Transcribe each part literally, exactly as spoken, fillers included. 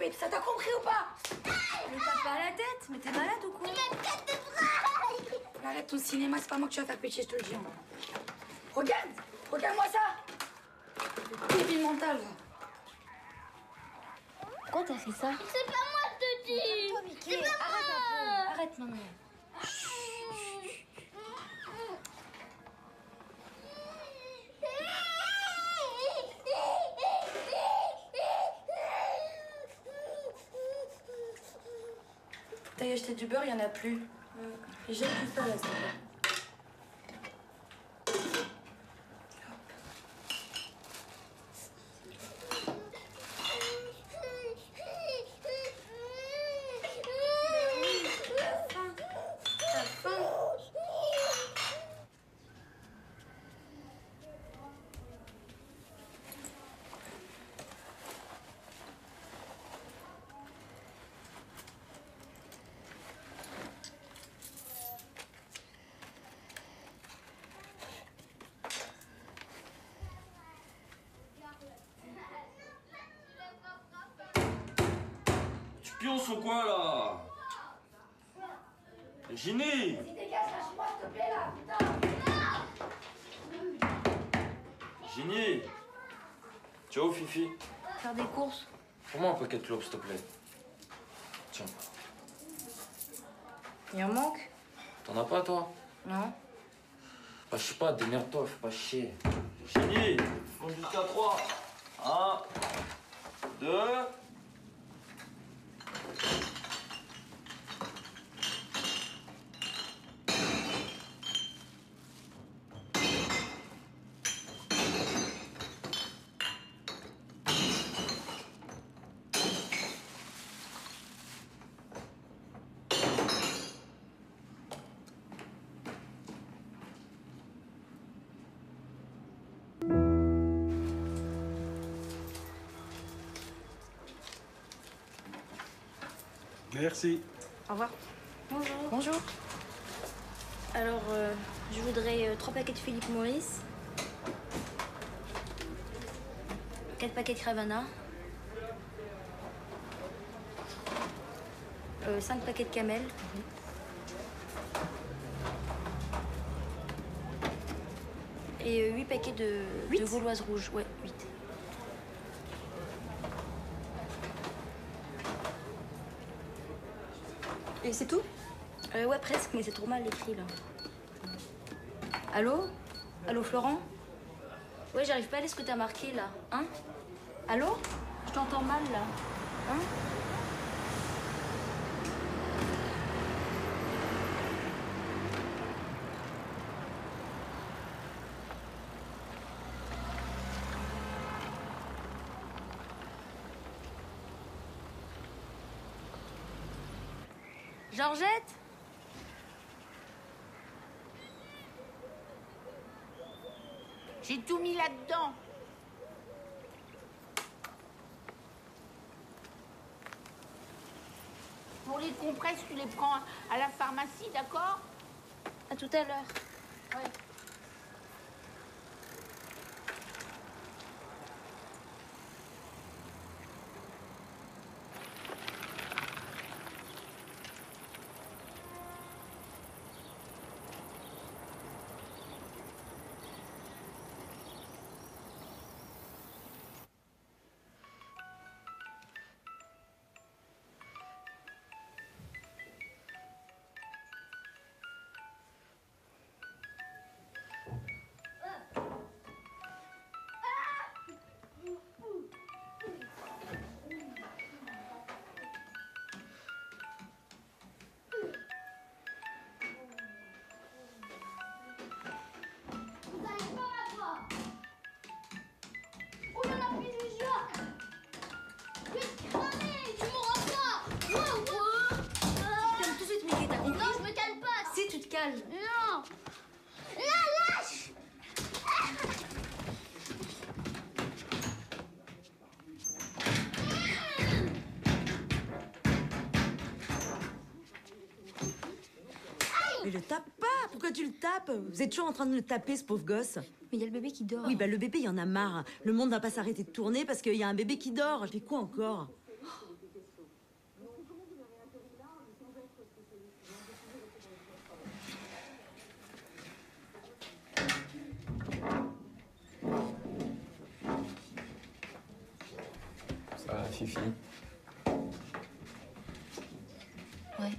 Philippe, ça t'a compris ou pas? Ne tape pas à la tête, mais t'es malade ou quoi? Il a tête de bras. Arrête ton cinéma, c'est pas moi que tu vas faire pécher, je te le dis. Regarde, regarde-moi ça. Débile mental, va. Pourquoi t'as fait ça? C'est pas moi, je te dis. Toi, Mickey, arrête un peu. Arrête, maman. T'as acheté du beurre, il y en a plus. Et j'ai plus ça là, ça. Tu pionces ou quoi là? Ginny! Vas-y, dégage, lâche-moi, s'il te plaît là, putain! Ginny! Tu vas où, Fifi? Faire des courses. Prends-moi un paquet de clopes, s'il te plaît. Tiens. Il en manque? T'en as pas, toi? Non. Bah, je sais pas, démerde-toi, fais pas chier. Ginny! Compte jusqu'à trois. Un. Deux. Merci. Au revoir. Bonjour. Bonjour. Alors, euh, je voudrais euh, trois paquets de Philippe Maurice, quatre paquets de Cravana, euh, cinq paquets de Camel, et euh, huit paquets de, de Gauloise rouge. Ouais, huit. Et c'est tout? Euh, ouais, presque, mais c'est trop mal écrit, là. Allô? Allô, Florent? Ouais, j'arrive pas à lire ce que t'as marqué, là. Hein? Allô? Je t'entends mal, là. Hein? Georgette? J'ai tout mis là-dedans. Pour les compresses, tu les prends à la pharmacie, d'accord? À tout à l'heure. Ouais. Non! La lâche! Mais le tape pas! Pourquoi tu le tapes? Vous êtes toujours en train de le taper, ce pauvre gosse. Mais il y a le bébé qui dort. Oui, bah le bébé, il y en a marre. Le monde va pas s'arrêter de tourner parce qu'il y a un bébé qui dort. Je fais quoi encore? Ça va, Fifi? Ouais.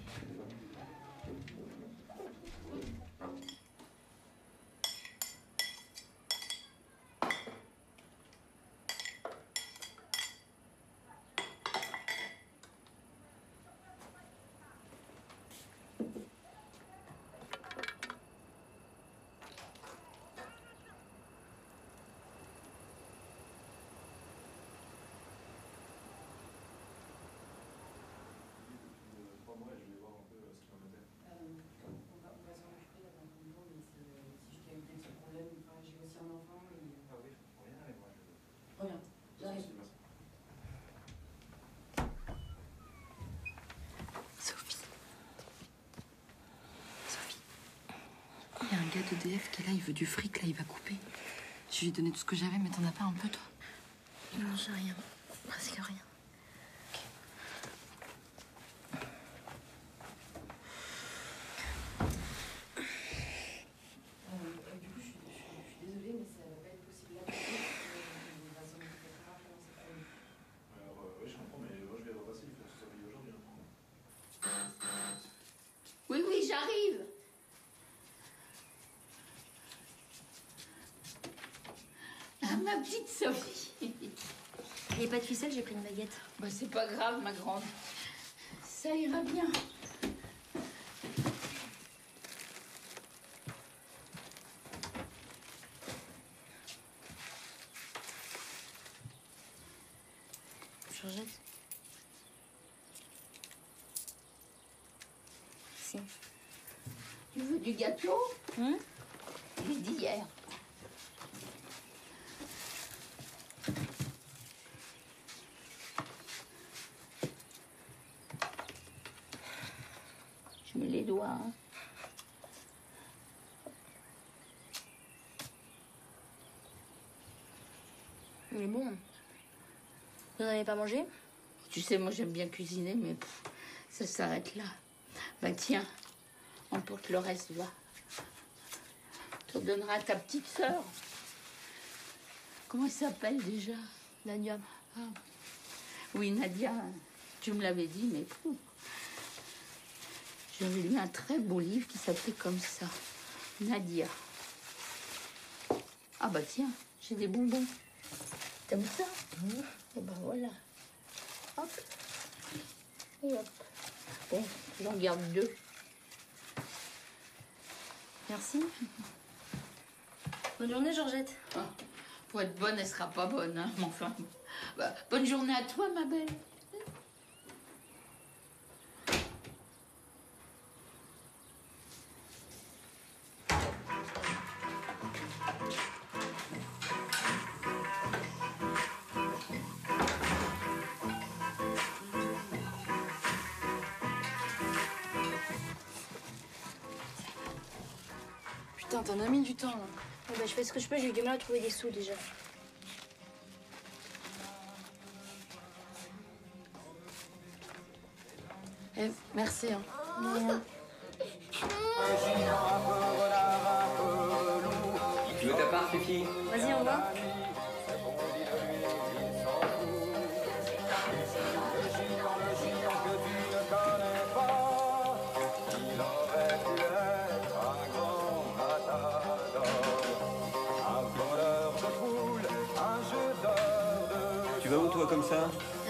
Il y a un gars d'E D F qui est là, il veut du fric, là, il va couper. Je lui ai donné tout ce que j'avais, mais t'en as pas un peu, toi? Non, j'ai rien. Presque rien. Oui, oui, j'arrive. Ah, ma petite Sophie. Il n'y a pas de ficelle, j'ai pris une baguette. Bah, c'est pas grave, ma grande. Ça ira bien. Georgette. Si. Tu veux du gâteau? Hum? Je l'ai dit hier. Je mets les doigts, hein. Il est bon. Vous n'en avez pas mangé? Tu sais, moi j'aime bien cuisiner, mais pff, ça s'arrête là. Bah tiens, emporte le reste, va. Tu redonneras à ta petite sœur. Comment elle s'appelle déjà? Nadia. Ah. Oui, Nadia, tu me l'avais dit, mais pff, j'avais lu un très beau livre qui s'appelait comme ça. Nadia. Ah bah tiens, j'ai des bonbons. T'aimes ça? Mmh. Et ben voilà. Hop. Et hop. Bon, j'en garde deux. Merci. Bonne journée, Georgette. Ah, pour être bonne, elle sera pas bonne, hein, mais enfin. Bah, bonne journée à toi, ma belle. Putain, t'en as mis du temps, là. Ouais, bah, je fais ce que je peux, j'ai eu du mal à trouver des sous déjà. Eh, merci, hein. Rien. Tu veux ta part, Fifi? Vas-y, on va. Tu vas où, toi, comme ça?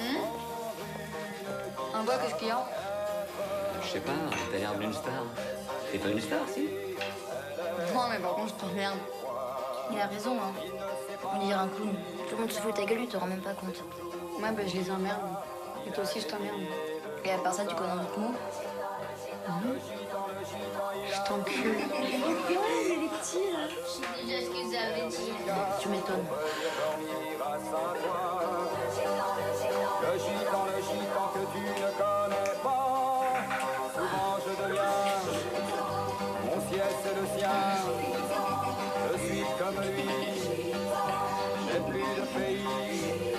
Un bois, qu'est-ce qu'il y a? Je sais pas, t'as l'air d'une star. T'es pas une star, si? Non, mais par contre, je t'emmerde. Il a raison, hein. On dirait un clown. Tout le monde se fout de ta gueule, tu te rends même pas compte. Ouais, bah, je les emmerde. Et toi aussi, je t'emmerde. Et à part ça, tu connais un autre mot? Je t'encule. Il est petit, là. Je sais déjà ce que ça veut dire. Tu m'étonnes. Le gitan, le gitan que tu ne connais pas. Souvent je deviens, mon ciel c'est le sien. Je suis comme lui, j'ai plus de pays.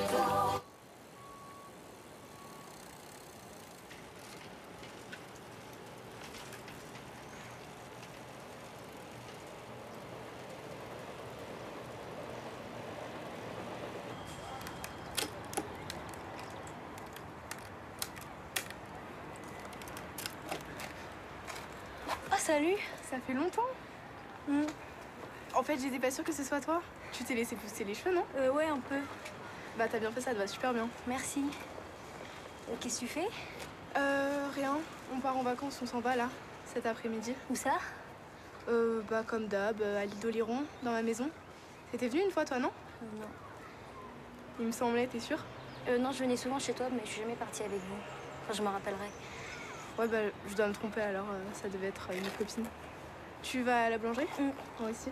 salut. Ça fait longtemps. Mm. En fait, j'étais pas sûre que ce soit toi. Tu t'es laissé pousser les cheveux, non? Euh, ouais, un peu. Bah, t'as bien fait, ça te va super bien. Merci. Euh, Qu'est-ce que tu fais? Euh, rien. On part en vacances, on s'en va là, cet après-midi. Où ça? Euh, bah, comme d'hab, à l'île d'Oléron, dans ma maison. T'étais venue une fois, toi, non? Euh, non. Il me semblait, t'es sûre? Euh, non, je venais souvent chez toi, mais je suis jamais partie avec vous. Enfin, je me rappellerai. Ouais, bah, je dois me tromper alors, euh, ça devait être une copine. Tu vas à la boulangerie? Mm. Moi aussi.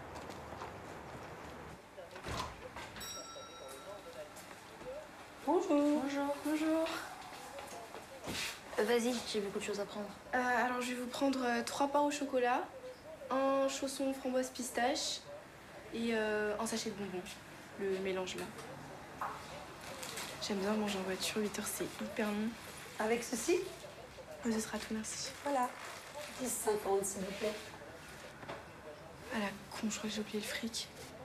Bonjour. Bonjour. Bonjour. Euh, Vas-y, j'ai beaucoup de choses à prendre. Euh, alors, je vais vous prendre euh, trois pains au chocolat, un chausson framboise pistache et euh, un sachet de bonbons. Le mélange là. J'aime bien manger en voiture, huit heures c'est hyper long. Avec ceci? Ouais, ce sera tout, merci. Voilà. dix cinquante, s'il vous plaît. Ah la con, je crois que j'ai oublié le fric.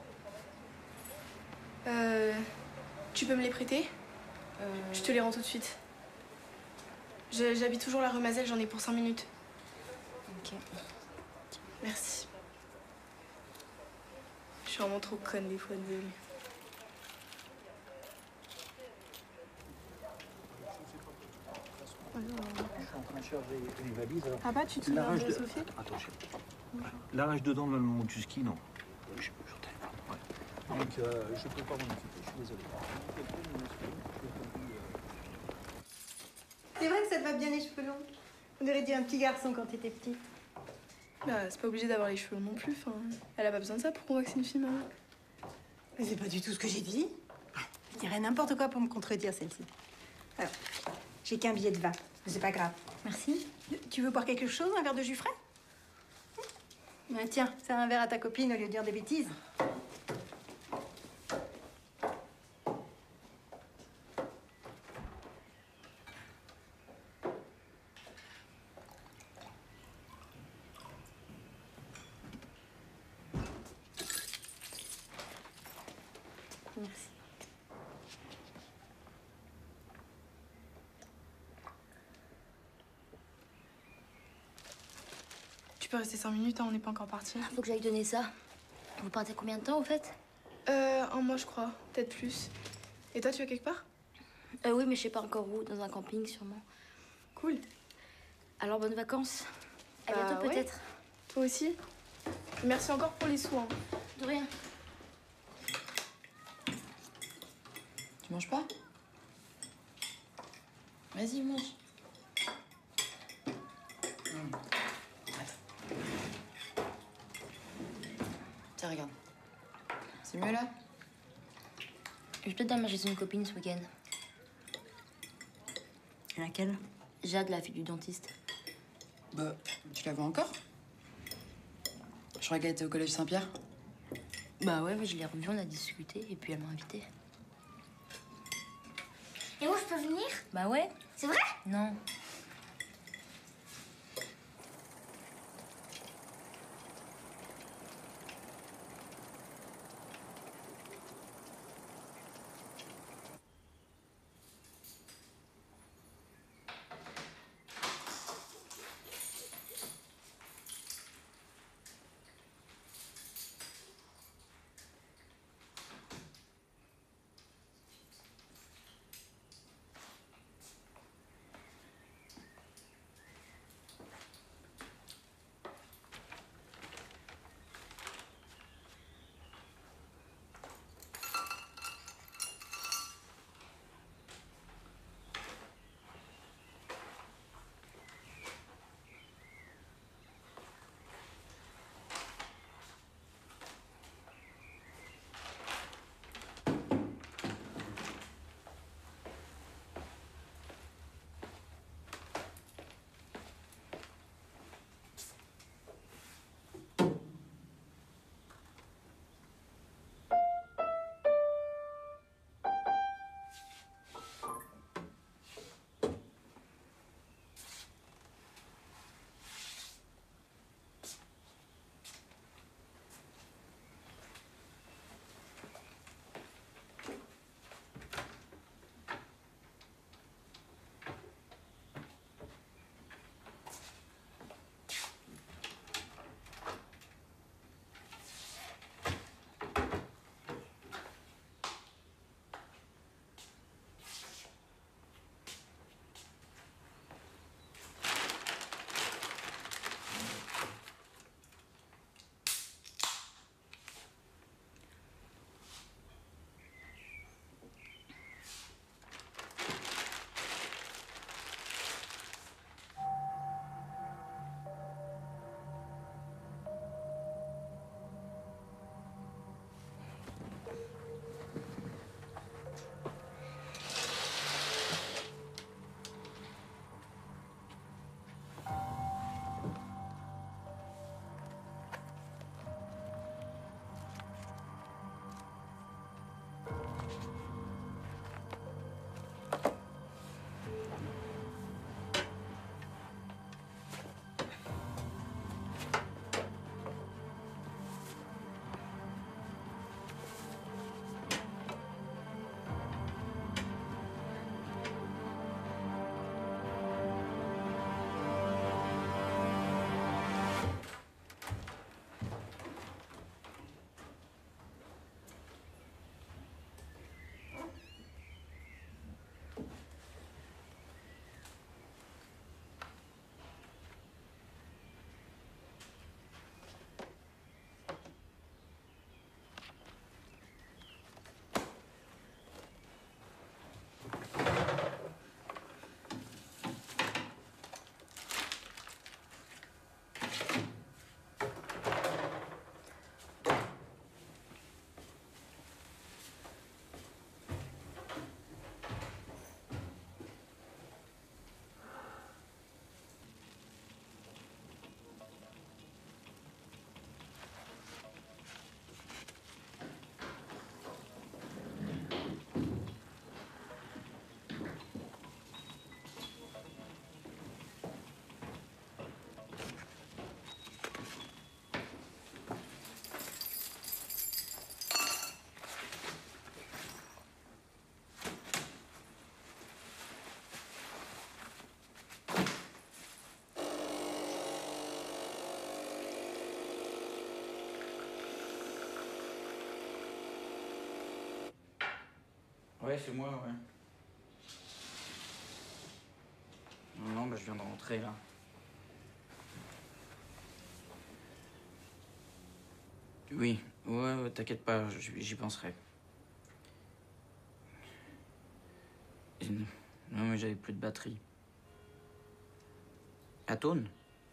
Euh, tu peux me les prêter? Euh... Je te les rends tout de suite. Je- J'habite toujours la rue Mazel, j'en ai pour cinq minutes. Ok. Merci. Je suis vraiment trop conne des fois, désolée. Ah bah, tu te souviens de Sophie? Attends, je... L'arrache dedans dans le Montuski, non. Je, je ouais. Donc, euh, je peux pas m'en occuper, je suis désolé. C'est vrai que ça te va bien les cheveux longs. On aurait dit un petit garçon quand t'étais petit. Bah, c'est pas obligé d'avoir les cheveux longs non plus. Enfin, elle a pas besoin de ça pour qu'on voit que c'est une fille, maman. Mais c'est pas du tout ce que j'ai dit. Je dirais n'importe quoi pour me contredire, celle-ci. Alors, j'ai qu'un billet de vin, mais c'est pas grave. Merci. Tu veux boire quelque chose, un verre de jus frais? Bah, tiens, sers un verre à ta copine au lieu de dire des bêtises. Merci. Tu peux rester cinq minutes, hein, on n'est pas encore parti. Faut que j'aille donner ça. Vous partez combien de temps, au fait? Euh, un mois, je crois. Peut-être plus. Et toi, tu vas quelque part? Euh, oui, mais je sais pas encore où. Dans un camping, sûrement. Cool. Alors, bonnes vacances. À Bah, bientôt, ouais. peut-être. Toi aussi. Merci encore pour les sous, hein. De rien. Tu manges pas? Vas-y, mange. Mmh. Tiens, regarde. C'est mieux là? Je vais peut-être aller manger chez une copine ce week-end. Laquelle? Jade, la fille du dentiste. Bah, tu la vois encore? Je crois qu'elle était au collège Saint-Pierre. Bah ouais, mais je l'ai revue, on a discuté, et puis elle m'a invitée. Et moi, je peux venir? Bah ouais. C'est vrai? Non. Ouais, c'est moi, ouais. Non, non, bah je viens de rentrer, là. Oui, ouais, ouais t'inquiète pas, j'y penserai. Non, mais j'avais plus de batterie. Atone?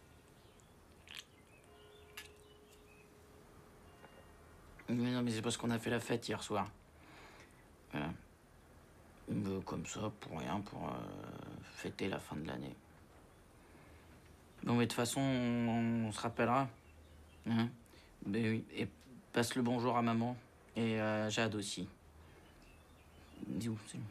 Mais non, mais c'est parce qu'on a fait la fête hier soir. Voilà. Euh, comme ça, pour rien, pour euh, fêter la fin de l'année. Bon, mais de toute façon, on, on se rappellera. Hein? Mais oui, et passe le bonjour à maman. Et à Jade aussi. Dis où, c'est...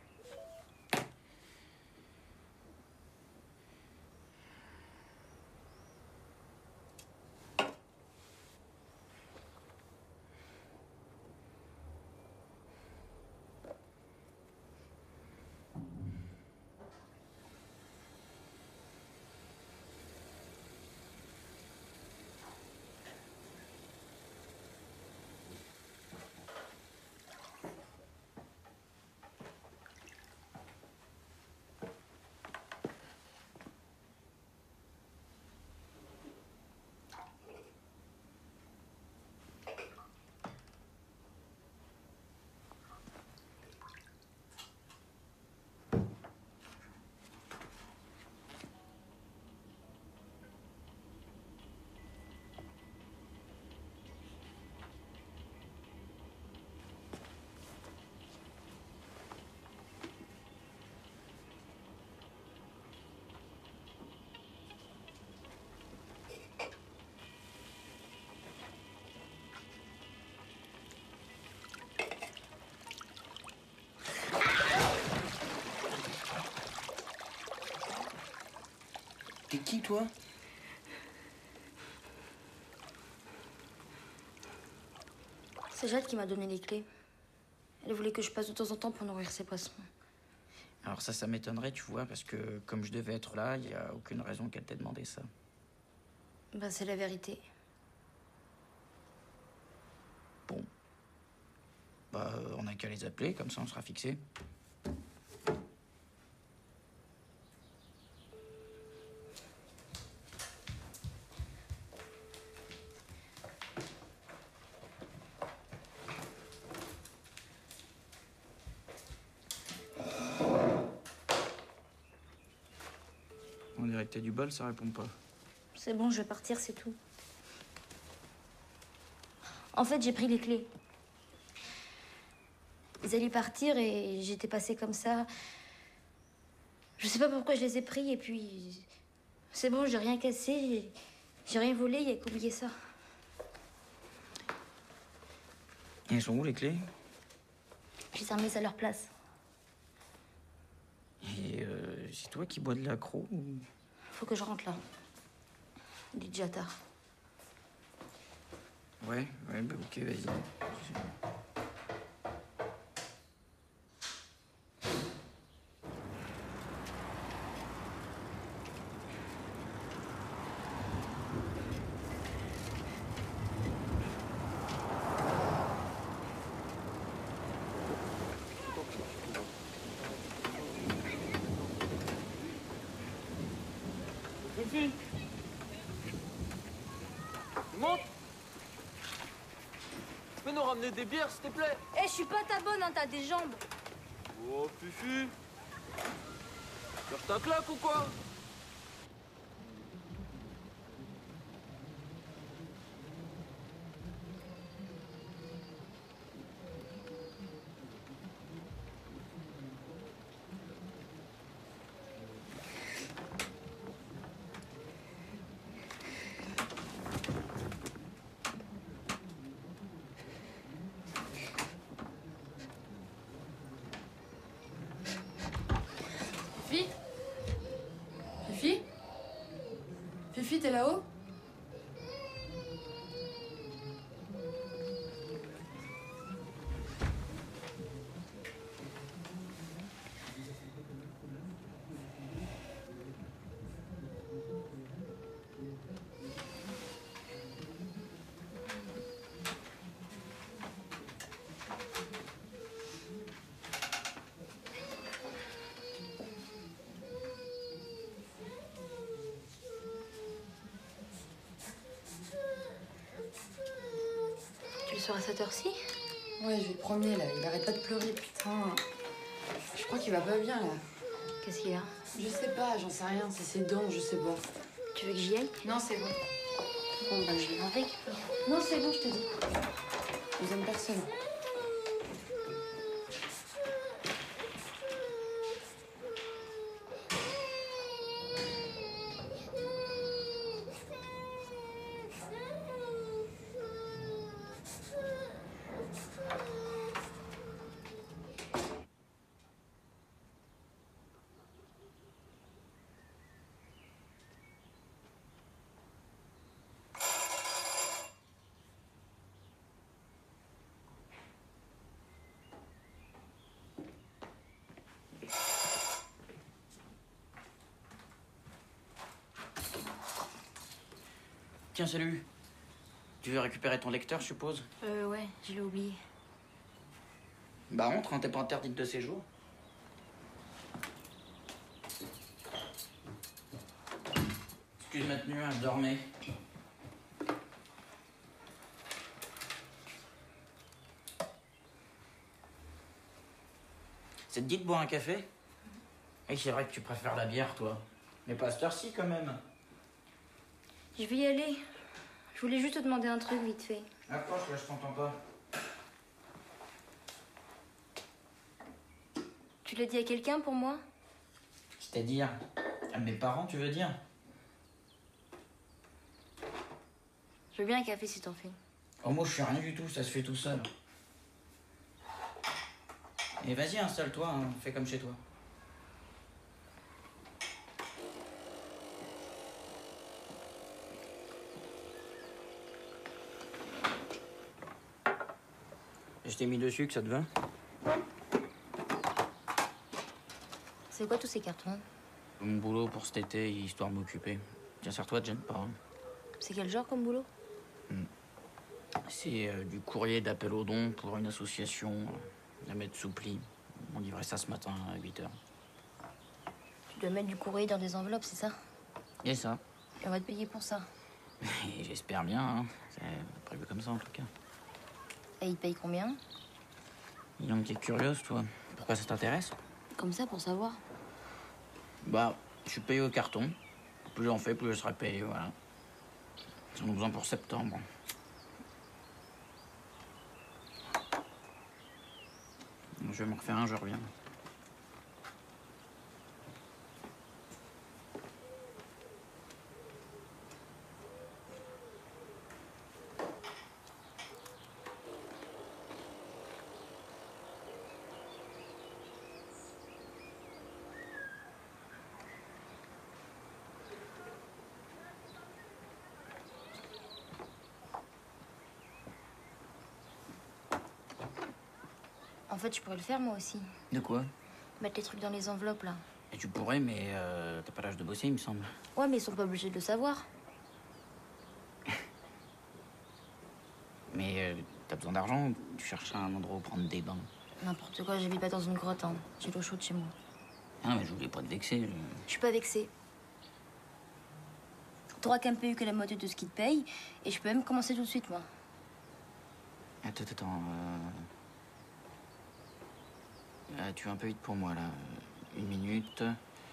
T'es qui, toi? C'est Jade qui m'a donné les clés. Elle voulait que je passe de temps en temps pour nourrir ses poissons. Alors ça, ça m'étonnerait, tu vois, parce que comme je devais être là, il n'y a aucune raison qu'elle t'ait demandé ça. Ben, c'est la vérité. Bon. Bah, on n'a qu'à les appeler, comme ça on sera fixé. On dirait que t'as du bol, ça répond pas. C'est bon, je vais partir, c'est tout. En fait, j'ai pris les clés. Ils allaient partir et j'étais passée comme ça. Je sais pas pourquoi je les ai pris et puis... C'est bon, j'ai rien cassé, j'ai rien volé, il y a qu'oublié ça. Et elles sont où, les clés? Je les ai remises à leur place. Et euh, c'est toi qui bois de l'accro ou... Faut que je rentre là. Il est déjà tard. Ouais, ouais, bah ok, vas-y. Fifi, monte. Tu peux nous ramener des bières, s'il te plaît? Eh, je suis pas ta bonne, hein, t'as des jambes. Oh, Fifi. Cherche ta claque ou quoi? Fifi? Fifi? Fifi, t'es là-haut? soir à cette heure-ci? Ouais, je vais le premier, là. Il arrête pas de pleurer, putain. Je crois qu'il va pas bien, là. Qu'est-ce qu'il y a? Je sais pas, j'en sais rien. C'est ses dents, je sais pas. Tu veux que j'y aille? Non, c'est bon. Bon, bah, je vais. Avec? Non, c'est bon, je te dis. Deuxième personne. Tiens, salut. Tu veux récupérer ton lecteur, je suppose? Euh, ouais, je l'ai oublié. Bah, rentre, hein, t'es pas interdite de séjour. Excuse ma tenue, hein, je dormais. Ça te dit de boire un café? Oui, c'est vrai que tu préfères la bière, toi. Mais pas à cette heure-ci, quand même. Je vais y aller. Je voulais juste te demander un truc vite fait. Approche, là, je t'entends pas. Tu l'as dit à quelqu'un pour moi? C'est-à-dire? À mes parents, tu veux dire? Je veux bien un café si t'en fais. Oh, moi, je suis rien du tout, ça se fait tout seul. Et vas-y, installe-toi, hein, fais comme chez toi. Je t'ai mis dessus, que ça te va? C'est quoi tous ces cartons? Mon boulot pour cet été, histoire de m'occuper. Tiens, serre-toi, te gêne pas. Hein. C'est quel genre comme boulot? Hmm. C'est euh, du courrier d'appel aux dons pour une association, euh, la mettre sous pli. On livrait ça ce matin à huit heures. Tu dois mettre du courrier dans des enveloppes, c'est ça? Et ça? Et on va te payer pour ça. Et j'espère bien, hein. C'est prévu comme ça en tout cas. Et ils te payent combien? Dis-donc, t'es curieuse, toi. Pourquoi ça t'intéresse? Comme ça, pour savoir. Bah, je suis payé au carton. Plus j'en fais, plus je serai payé, voilà. J'en ai besoin pour septembre. Je vais me refaire un, je reviens. En fait, je pourrais le faire moi aussi. De quoi? Mettre les trucs dans les enveloppes, là. Et tu pourrais, mais euh, t'as pas l'âge de bosser, il me semble. Ouais, mais ils sont pas obligés de le savoir. Mais euh, t'as besoin d'argent, tu cherches un endroit où prendre des bains. N'importe quoi, j'habite pas dans une grotte, hein. J'ai l'eau chaude chez moi. Ah, mais je voulais pas te vexer. Je... Je suis pas vexée. T'auras qu'un P U que la moitié de ce qui te paye, et je peux même commencer tout de suite, moi. Attends, attends. Euh... Euh, tu vas un peu vite pour moi, là. Une minute.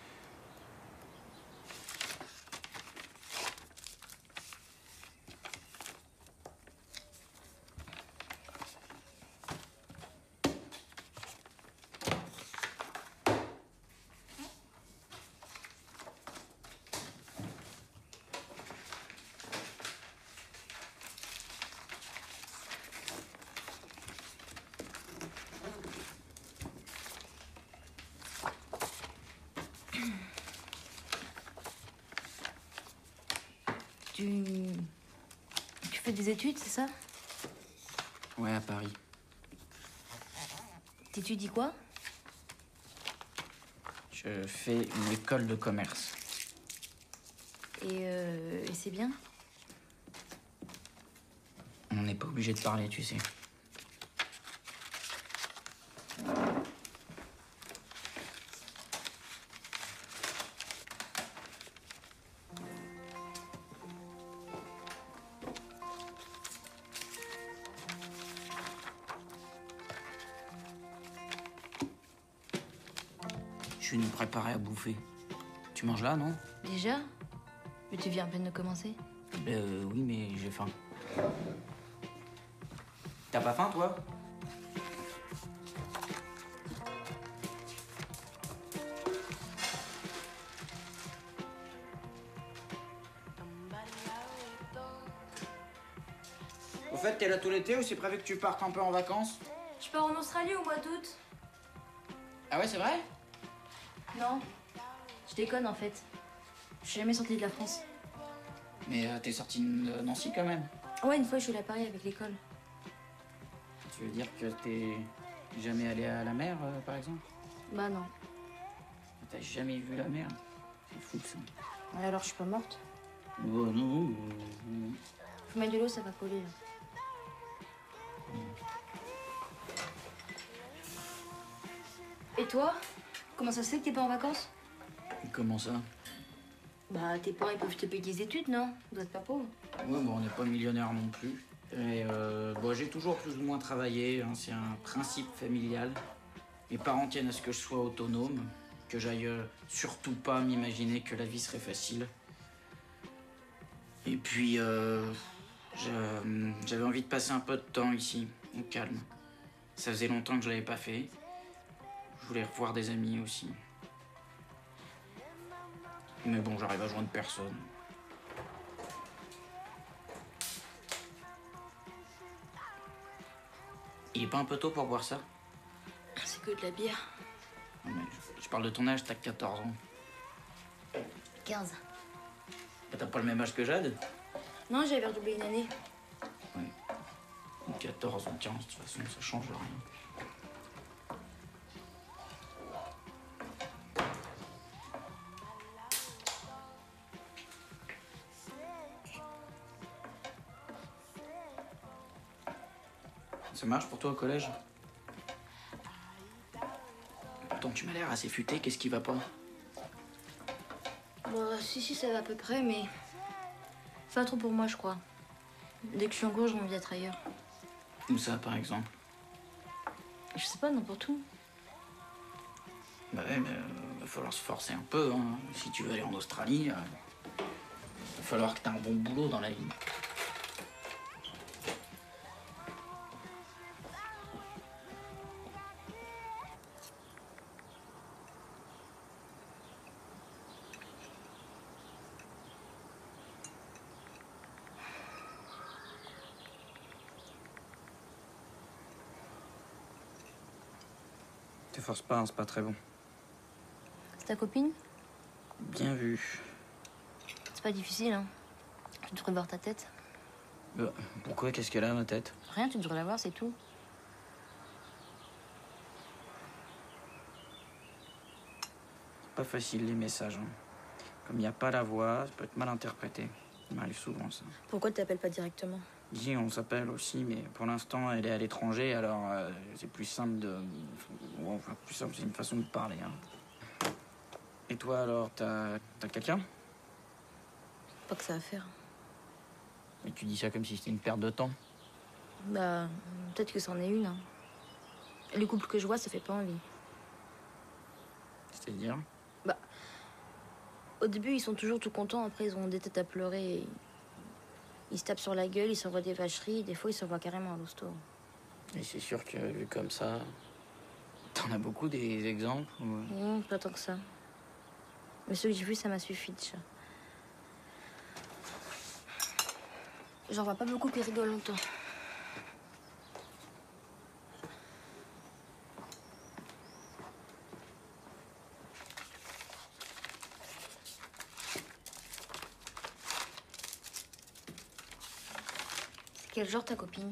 Tu... Tu fais des études, c'est ça? Ouais, à Paris. T'étudies quoi? Je fais une école de commerce. Et, euh, et c'est bien? On n'est pas obligé de parler, tu sais. Je vais nous préparer à bouffer. Tu manges là, non? Déjà? Mais tu viens à peine de commencer. Euh, oui, mais j'ai faim. T'as pas faim, toi? Au fait, t'es là tout l'été ou c'est prévu que tu partes un peu en vacances? Je pars en Australie au mois d'août. Ah ouais, c'est vrai? Non. Je déconne en fait. Je suis jamais sortie de la France. Mais euh, t'es sorti de Nancy quand même. Ouais, une fois je suis allée à Paris avec l'école. Tu veux dire que t'es jamais allé à la mer, euh, par exemple? Bah non. T'as jamais vu la mer? C'est fou ça. Ouais, alors je suis pas morte. Oh non. euh, Faut mettre de l'eau, ça va coller. Là. Et toi? Comment ça se fait que t'es pas en vacances? Comment ça? Bah tes parents ils peuvent te payer des études, non? Vous doit être pas pauvre. Ouais, bon, on n'est pas millionnaire non plus. Et euh, bon, j'ai toujours plus ou moins travaillé, hein, c'est un principe familial. Mes parents tiennent à ce que je sois autonome, que j'aille euh, surtout pas m'imaginer que la vie serait facile. Et puis, euh, je- j'avais envie de passer un peu de temps ici, au calme. Ça faisait longtemps que je l'avais pas fait. Je voulais revoir des amis aussi. Mais bon, j'arrive à joindre personne. Il est pas un peu tôt pour boire ça? C'est que de la bière. Non, mais je, je parle de ton âge, t'as quatorze ans. quinze. Bah, t'as pas le même âge que Jade? Non, j'avais redoublé une année. quatorze ou quinze, de toute façon, ça change rien. Ça marche pour toi au collège? Pourtant, tu m'as l'air assez futé, qu'est-ce qui va pas? Bah si, si, ça va à peu près, mais... C'est pas trop pour moi, je crois. Dès que je suis en cours, j'ai envie d'être ailleurs. Où ça, par exemple? Je sais pas, n'importe où. Bah ouais, mais euh, va falloir se forcer un peu, hein. Si tu veux aller en Australie, euh, va falloir que t'aies un bon boulot dans la vie. Te force pas, hein, c'est pas très bon. C'est ta copine? Bien vu. C'est pas difficile, hein. Tu devrais voir ta tête. Bah, pourquoi? Qu'est-ce qu'elle a, ma tête? Rien, tu devrais la voir, c'est tout. Pas facile, les messages. Hein. Comme il n'y a pas la voix, ça peut être mal interprété. Ça m'arrive souvent, ça. Pourquoi tu t'appelles pas directement? Dis, on s'appelle aussi, mais pour l'instant, elle est à l'étranger, alors euh, c'est plus simple de... Ouais, enfin, plus simple, c'est une façon de parler. Hein. Et toi, alors, t'as t'as quelqu'un? Pas que ça à faire. Mais tu dis ça comme si c'était une perte de temps. Bah, peut-être que c'en est une, hein. Les couples que je vois, ça fait pas envie. C'est-à-dire? Bah, au début, ils sont toujours tout contents, après, ils ont des têtes à pleurer. Et... Ils se tapent sur la gueule, ils s'envoient des vacheries, des fois, ils s'envoient carrément à l'hosto. Et c'est sûr que, vu comme ça, t'en as beaucoup des exemples ou... Non, pas tant que ça. Mais ceux que j'ai vus, ça m'a suffi déjà. J'en vois pas beaucoup qui rigolent longtemps. C'est quel genre ta copine?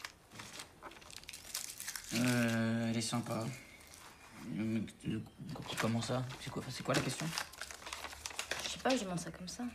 Euh, elle est sympa. Euh, Comment ça? C'est quoi, c'est quoi la question? Je sais pas, je demande ça comme ça.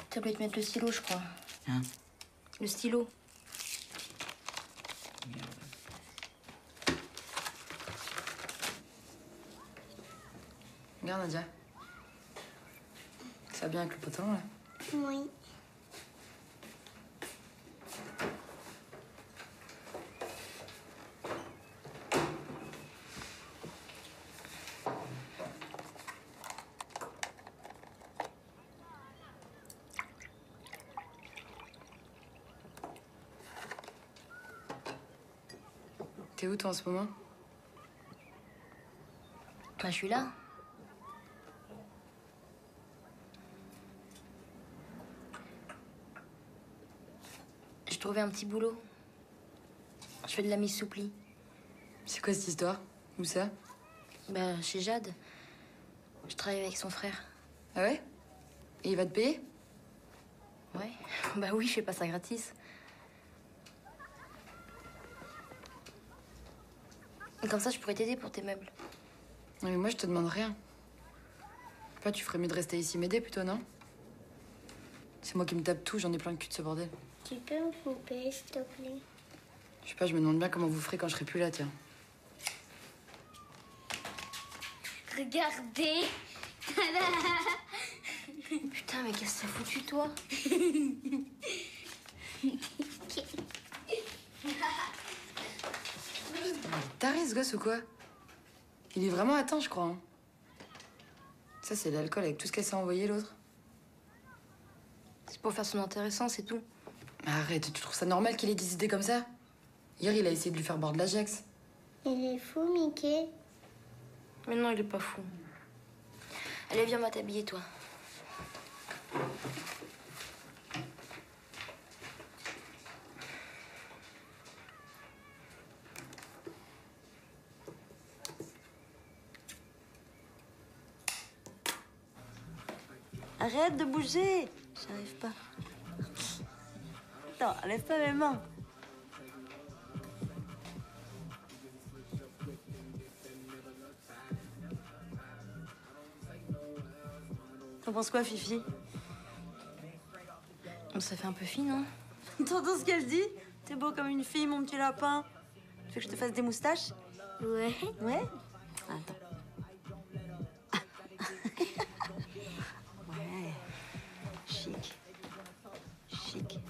T'as oublié de mettre le stylo, je crois. Hein? Le stylo. Regarde, Nadia. Ça va bien avec le pantalon, là? Oui. T'es où, toi, en ce moment? Bah, je suis là. J'ai trouvé un petit boulot. Je fais de la mise sous pli. C'est quoi cette histoire? Où ça? Bah, chez Jade. Je travaille avec son frère. Ah ouais? Et il va te payer? Ouais. Bah oui, je fais pas ça gratis. Et comme ça, je pourrais t'aider pour tes meubles. Non, mais moi, je te demande rien. Toi, tu ferais mieux de rester ici m'aider plutôt, non? C'est moi qui me tape tout, j'en ai plein le cul de ce bordel. Tu peux me couper, s'il te plaît? Je sais pas, je me demande bien comment vous ferez quand je serai plus là, tiens. Regardez. Putain, mais qu'est-ce que t'as foutu, toi? Taré, ce gosse ou quoi? Il est vraiment atteint, je crois. Hein. Ça, c'est l'alcool avec tout ce qu'elle s'est envoyé, l'autre. C'est pour faire son intéressant, c'est tout. Arrête, tu trouves ça normal qu'il ait des idées comme ça? Hier, il a essayé de lui faire boire de l'Ajax. Il est fou, Mickey. Mais non, il est pas fou. Allez, viens, on va t'habiller, toi. Arrête de bouger. J'arrive pas. Attends, lève pas mes mains. T'en penses quoi, Fifi? Ça fait un peu fine, non? T'entends ce qu'elle dit? T'es beau comme une fille, mon petit lapin. Tu veux que je te fasse des moustaches? Ouais. Ouais? Attends. Ouais. Chic. Chic.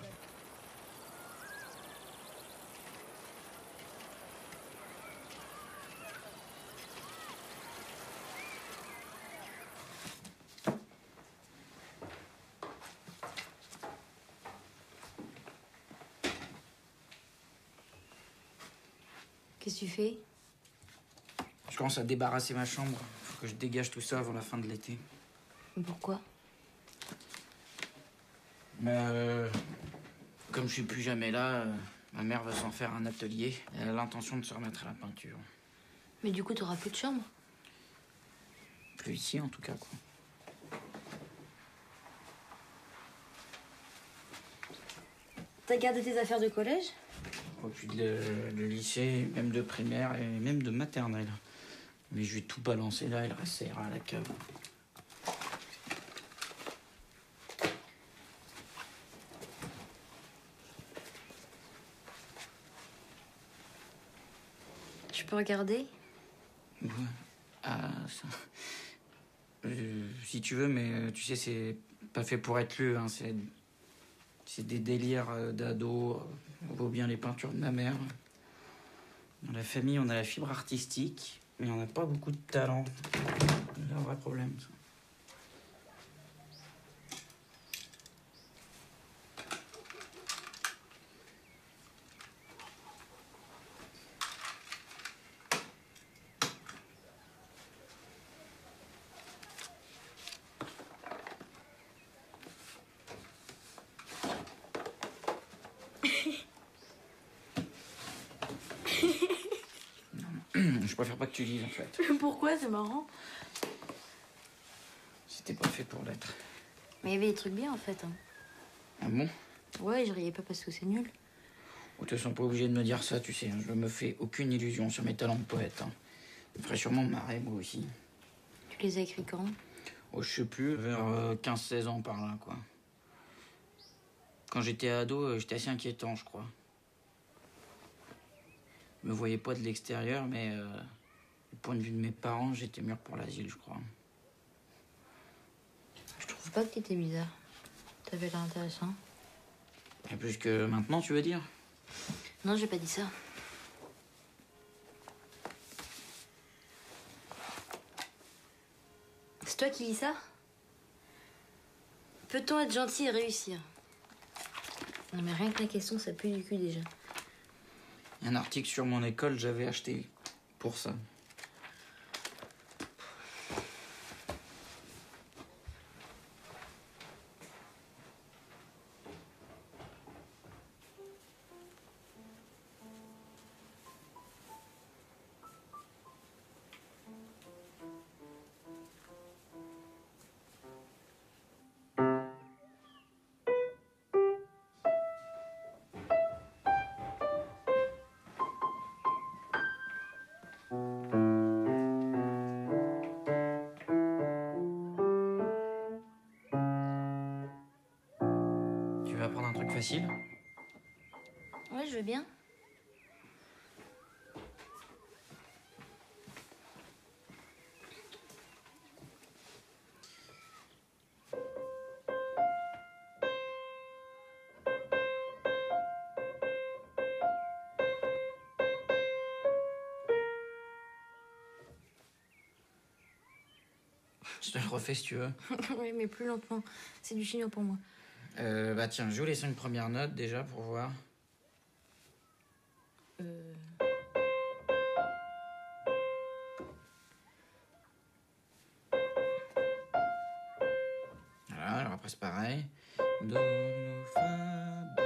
Qu'est-ce que tu fais? Je commence à débarrasser ma chambre. Faut que je dégage tout ça avant la fin de l'été. Pourquoi? Mais euh, comme je suis plus jamais là, euh, ma mère va s'en faire un atelier. Elle a l'intention de se remettre à la peinture. Mais du coup, t'auras plus de chambre? Plus ici, en tout cas, quoi. T'as gardé tes affaires de collège? Et puis de, de lycée, même de primaire et même de maternelle. Mais je vais tout balancer là, il restera à la cave. Je peux regarder? Ouais. Ah, ça. Euh, si tu veux, mais euh, tu sais, c'est pas fait pour être lu, hein, c'est. C'est des délires euh, d'ado. On vaut bien les peintures de ma mère. Dans la famille, on a la fibre artistique, mais on n'a pas beaucoup de talent. C'est un vrai problème, ça. Je préfère pas que tu lises, en fait. Pourquoi? C'est marrant. C'était pas fait pour l'être. Mais il y avait des trucs bien, en fait. Hein. Ah bon? Ouais, je riais pas parce que c'est nul. Oh, tu te sens pas obligé de me dire ça, tu sais. Je me fais aucune illusion sur mes talents de poète. Hein. Je me ferais sûrement marrer, moi aussi. Tu les as écrits quand? Oh, je sais plus, vers euh, quinze seize ans par là, quoi. Quand j'étais ado, euh, j'étais assez inquiétant, je crois. Je me voyais pas de l'extérieur, mais euh, du point de vue de mes parents, j'étais mûr pour l'asile, je crois. Je trouve pas que t'étais bizarre. T'avais l'air intéressant. Et plus que maintenant, tu veux dire? Non, j'ai pas dit ça. C'est toi qui lis ça? Peut-on être gentil et réussir? Non mais rien que la question, ça pue du cul déjà. Il y a un article sur mon école, j'avais acheté pour ça. Tu veux apprendre un truc facile? Ouais, je veux bien. Je te le refais si tu veux. Oui, mais plus lentement. C'est du chinois pour moi. Euh, bah tiens, joue les cinq premières notes déjà pour voir. Euh... Voilà, alors après c'est pareil. Do, do, fa, do.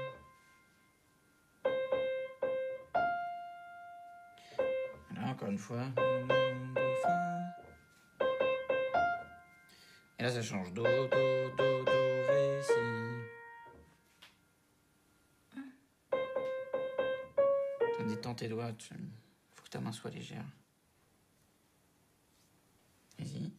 Voilà, encore une fois. Do, do, fa. Et là ça change. Do, do, do, do, ré, si. T'as détends tes doigts. Tu... Faut que ta main soit légère. Vas-y.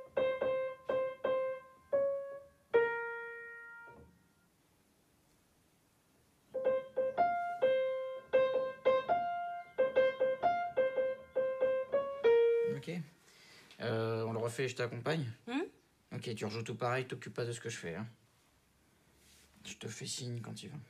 Ok. Euh, on le refait, je t'accompagne. Hum? Ok, tu rejoues tout pareil, t'occupes pas de ce que je fais. Hein. Je te fais signe quand il va.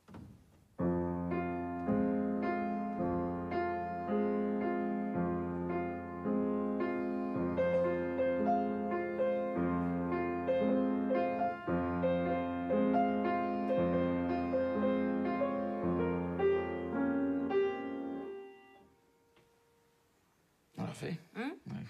On l'a fait? Hum? Ouais.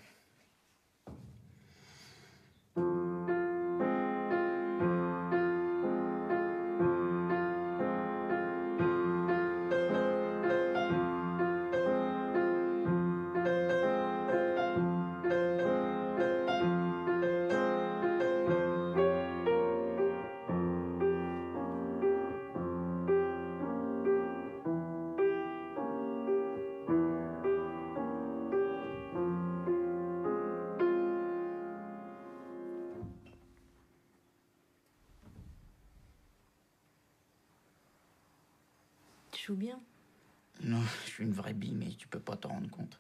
Tu joues bien. Non, je suis une vraie bille, mais tu peux pas t'en rendre compte.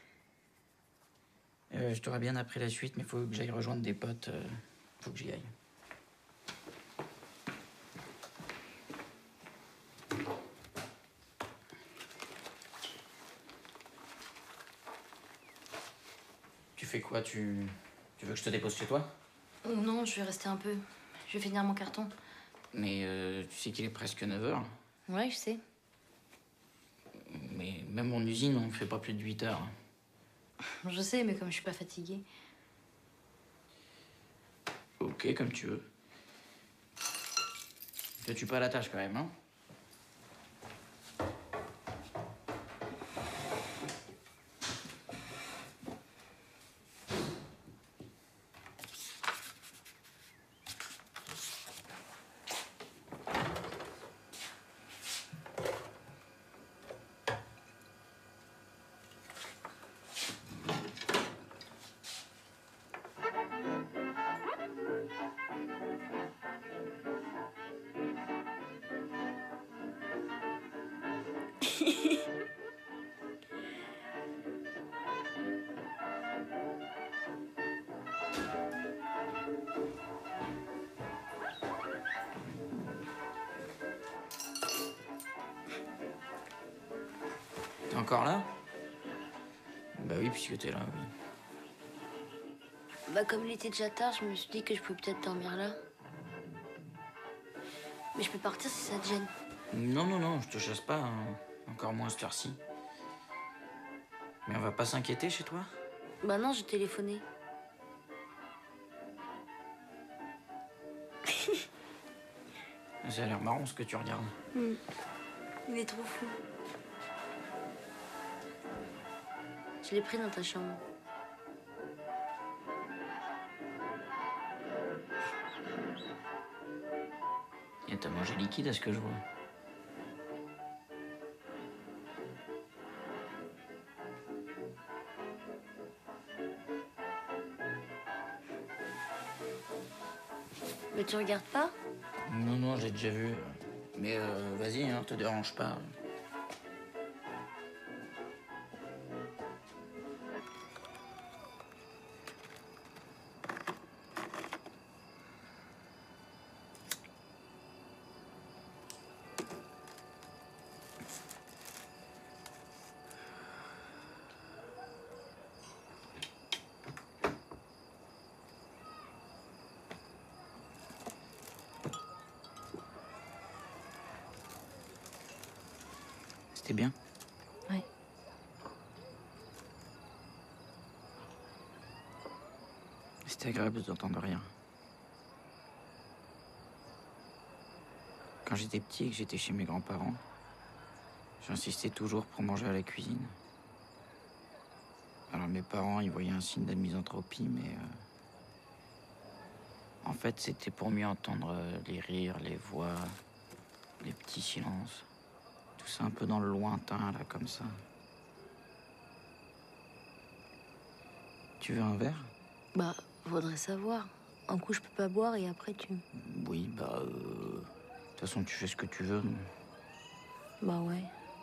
Euh, je t'aurais bien appris la suite, mais faut que j'aille rejoindre des potes. Euh, faut que j'y aille. Tu fais quoi? Tu... tu veux que je te dépose chez toi? Oh, non, je vais rester un peu. Je vais finir mon carton. Mais euh, tu sais qu'il est presque neuf heures. Ouais, je sais. Mais même en usine, on ne fait pas plus de huit heures. Je sais, mais comme je suis pas fatiguée. Ok, comme tu veux. Te tue pas à la tâche quand même, hein? encore là? Bah oui, puisque t'es là, oui. Bah, comme il était déjà tard, je me suis dit que je pouvais peut-être dormir là. Mais je peux partir si ça te gêne. Non, non, non, je te chasse pas, hein. Encore moins à cette heure-ci. Mais on va pas s'inquiéter chez toi? Bah non, j'ai téléphoné. Ça a l'air marrant ce que tu regardes. Hmm. Il est trop fou. Je l'ai pris dans ta chambre. Et t'as mangé liquide à ce que je vois. Mais tu regardes pas? Non, non, j'ai déjà vu. Mais euh, vas-y, hein, te dérange pas. C'était bien? Ouais. C'était agréable d'entendre rien. Quand j'étais petit et que j'étais chez mes grands-parents, j'insistais toujours pour manger à la cuisine. Alors mes parents, ils voyaient un signe de misanthropie, mais... Euh... En fait, c'était pour mieux entendre les rires, les voix, les petits silences. Tout ça un peu dans le lointain, là, comme ça. Tu veux un verre? Bah, faudrait savoir. Un coup, je peux pas boire et après, tu... Oui, bah... Euh... De toute façon, tu fais ce que tu veux. Bah ouais.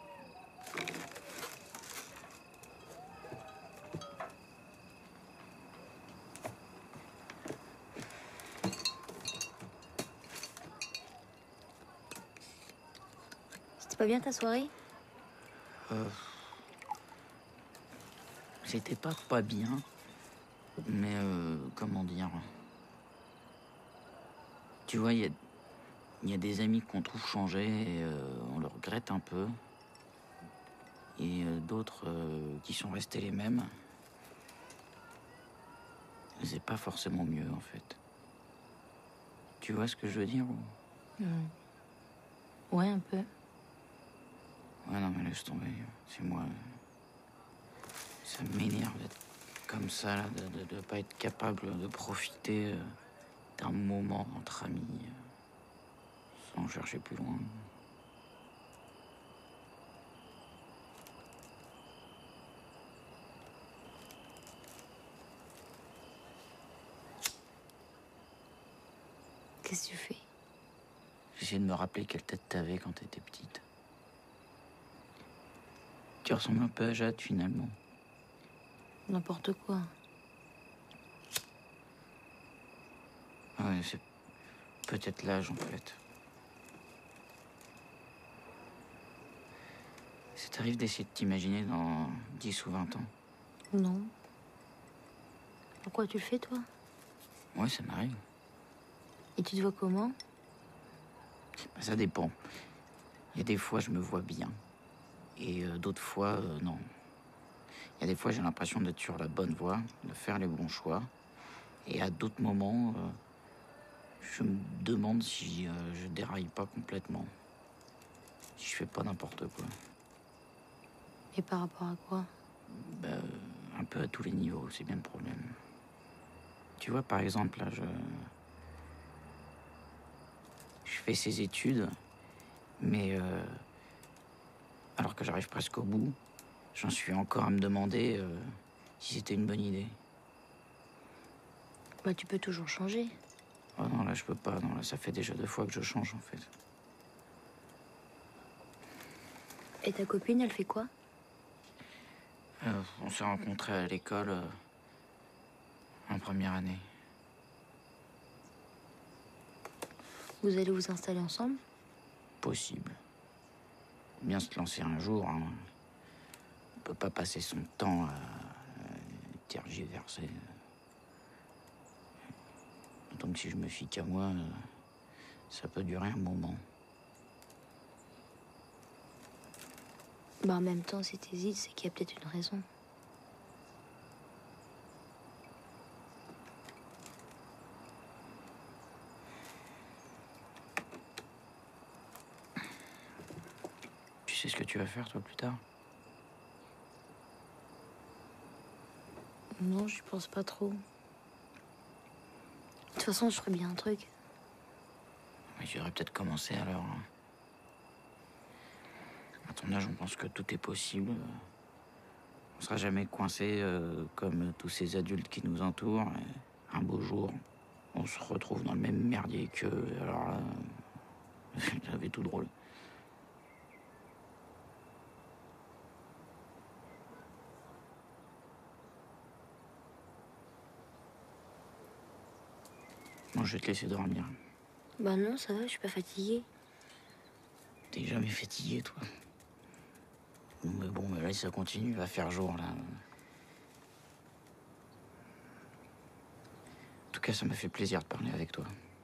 C'était pas bien ta soirée? Euh... C'était pas pas bien. Mais, euh, comment dire... Tu vois, il y a... Il y a des amis qu'on trouve changés et euh, on le regrette un peu. Et euh, d'autres euh, qui sont restés les mêmes. C'est pas forcément mieux, en fait. Tu vois ce que je veux dire ou... Mmh. Ouais, un peu. Ouais, non, mais laisse tomber. C'est moi... Ça m'énerve d'être comme ça, là, de, de, de pas être capable de profiter euh, d'un moment entre amis. Euh, sans chercher plus loin. Qu'est-ce que tu fais? J'essaie de me rappeler quelle tête t'avais quand t'étais petite. Tu ressembles un peu à Jade, finalement. N'importe quoi. Ouais, c'est peut-être l'âge, en fait. Ça t'arrive d'essayer de t'imaginer dans dix ou vingt ans? Non. Pourquoi tu le fais, toi? Ouais, ça m'arrive. Et tu te vois comment? Bah, ça dépend. Il y a des fois, je me vois bien. Et euh, d'autres fois, euh, non. Il y a des fois, j'ai l'impression d'être sur la bonne voie, de faire les bons choix. Et à d'autres moments, euh, je me demande si euh, je déraille pas complètement. Si je fais pas n'importe quoi. Et par rapport à quoi? Bah, euh, un peu à tous les niveaux, c'est bien le problème. Tu vois, par exemple, là, je... Je fais ces études, mais... Euh... Alors que j'arrive presque au bout, j'en suis encore à me demander euh, si c'était une bonne idée. Bah, tu peux toujours changer. Oh non, là, je peux pas. Non, là, ça fait déjà deux fois que je change, en fait. Et ta copine, elle fait quoi? Euh, on s'est rencontrés à l'école euh, en première année. Vous allez vous installer ensemble? Possible. Bien se lancer un jour, hein. peut pas passer son temps à, à tergiverser. Donc si je me fie qu'à moi, ça peut durer un moment. Bah en même temps, si t'hésites, c'est qu'il y a peut-être une raison. Tu sais ce que tu vas faire, toi, plus tard? Non, j'y pense pas trop. De toute façon, je ferais bien un truc. Mais tu devrais peut-être commencer alors. Hein. À ton âge, on pense que tout est possible. On sera jamais coincé euh, comme tous ces adultes qui nous entourent. Et un beau jour, on se retrouve dans le même merdier qu'eux. Alors là, ça fait tout drôle. Bon, je vais te laisser dormir. Bah non, ça va, je suis pas fatiguée. T'es jamais fatigué, toi. Mais bon, mais là, ça continue, il va faire jour, là. En tout cas, ça m'a fait plaisir de parler avec toi.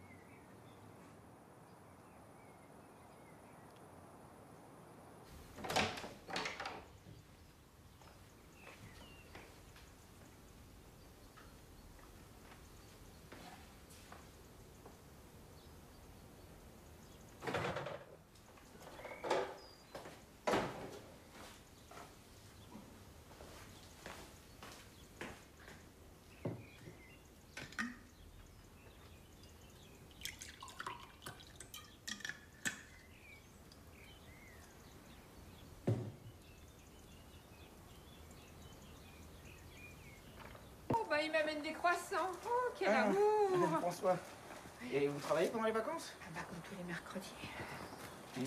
Bah, il m'amène des croissants. Oh, quel Ah, amour! Madame François. Et vous travaillez pendant les vacances? Ah bah, comme tous les mercredis. Oui.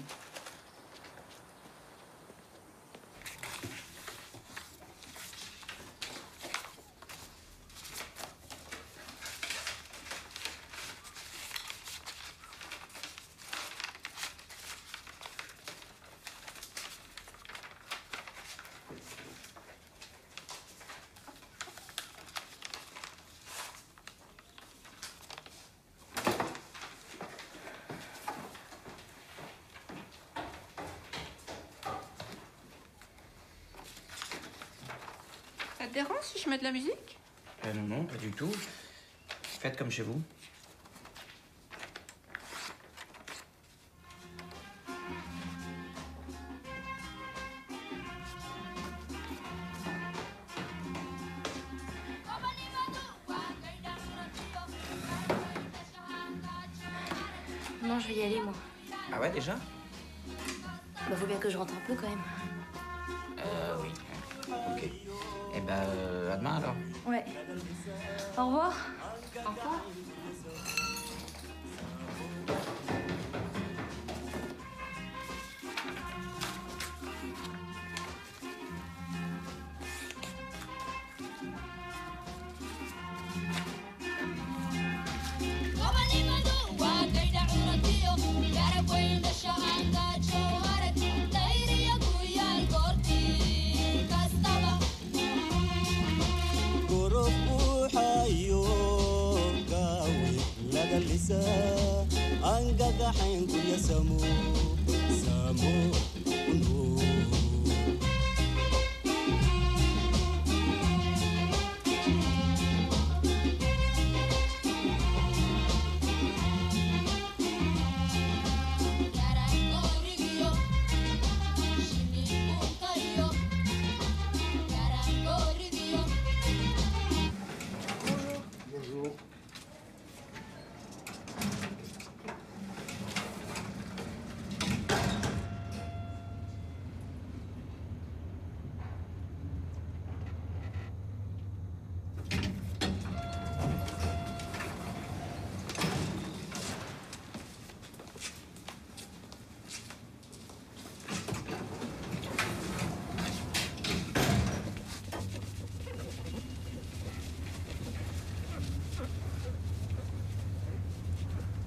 Ça te dérange si je mets de la musique? Euh, non, non, pas du tout. Faites comme chez vous. Non, je vais y aller, moi. Ah ouais, déjà? Bah, faut bien que je rentre un peu, quand même. Euh, oui. Ok. Eh ben, euh, à demain, alors. Ouais. Au revoir. Au revoir. angadhaxaynku ya samo samo no Bonjour.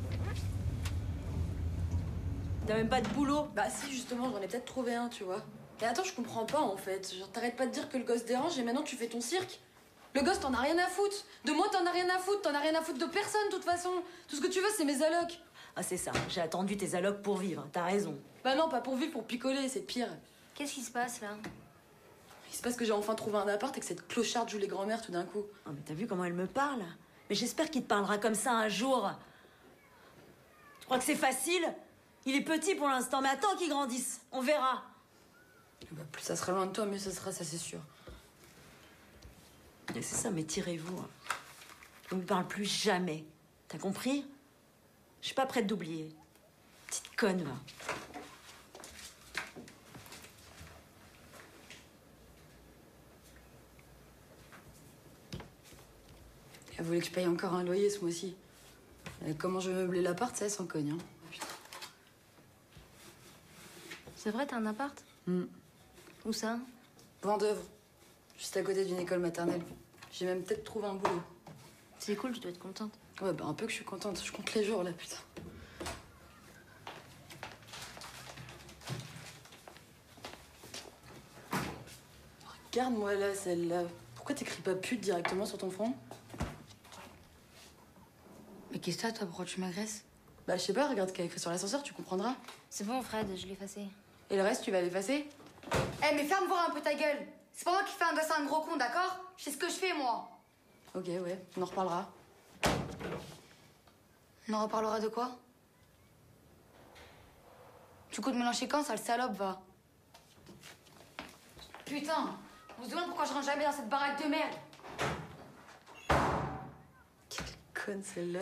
T'as même pas de boulot? Bah si, justement, j'en ai peut-être trouvé un, tu vois. Et attends, je comprends pas en fait. Genre, t'arrêtes pas de dire que le gosse dérange et maintenant tu fais ton cirque. Le gosse, t'en as rien à foutre. De moi, t'en as rien à foutre. T'en as rien à foutre de personne, de toute façon. Tout ce que tu veux, c'est mes allocs. Ah, c'est ça. J'ai attendu tes allocs pour vivre. T'as raison. Bah non, pas pour vivre, pour picoler, c'est pire. Qu'est-ce qui se passe là? Il se passe que j'ai enfin trouvé un appart et que cette clocharde joue les grands-mères tout d'un coup. Oh, mais t'as vu comment elle me parle? Mais j'espère qu'il te parlera comme ça un jour. Tu crois que c'est facile? Il est petit pour l'instant, mais attends qu'il grandisse. On verra. Bah, plus ça sera loin de toi, mieux ça sera, ça c'est sûr. Et c'est ça, mais tirez-vous. On ne me parle plus jamais. T'as compris? Je suis pas prête d'oublier. Petite conne, va. Elle voulait que je paye encore un loyer ce mois-ci. Et comment je vais meubler l'appart, ça, elle s'en cogne. Hein. C'est vrai, t'as un appart? Mm. Où ça? Vendeuvre. Juste à côté d'une école maternelle. J'ai même peut-être trouvé un boulot. C'est cool, tu dois être contente. Ouais, bah un peu que je suis contente. Je compte les jours, là, putain. Regarde-moi là, celle-là. Pourquoi t'écris pas pute directement sur ton front? Mais qu'est-ce que t'as, toi? Pourquoi tu m'agresses? Bah, je sais pas, regarde ce qu'il y a écrit sur l'ascenseur, tu comprendras. C'est bon, Fred, je l'ai effacé. Et le reste, tu vas l'effacer? Eh, mais ferme voir un peu ta gueule. C'est pas moi qui fais un dessin de gros con, d'accord? Je sais ce que je fais, moi. Ok, ouais, on en reparlera. On en reparlera de quoi? Tu comptes me lâcher quand, sale salope, va? Putain, on se demande pourquoi je rentre jamais dans cette baraque de merde. Quelle conne, celle-là.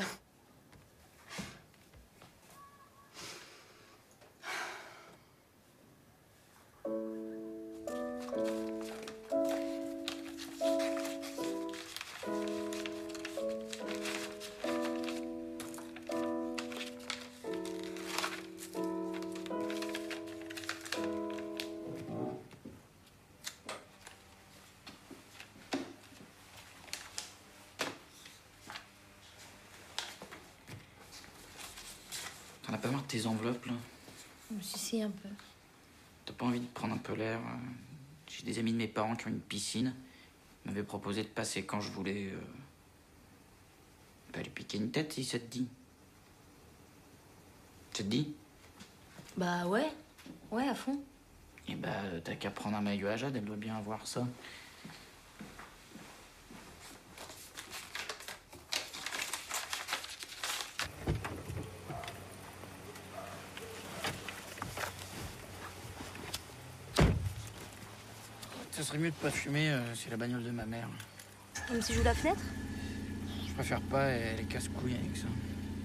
T'en as pas marre de tes enveloppes, là? Si, si, un peu. T'as pas envie de prendre un peu l'air? euh, J'ai des amis de mes parents qui ont une piscine. Ils m'avaient proposé de passer quand je voulais. Euh... Pas lui piquer une tête, si ça te dit. Ça te dit? Bah ouais. Ouais, à fond. Eh bah, euh, t'as qu'à prendre un maillot à Jade, elle doit bien avoir ça. Ça serait mieux de pas fumer, euh, c'est la bagnole de ma mère. Un petit joue la fenêtre? Je préfère pas, elle est casse-couille avec ça.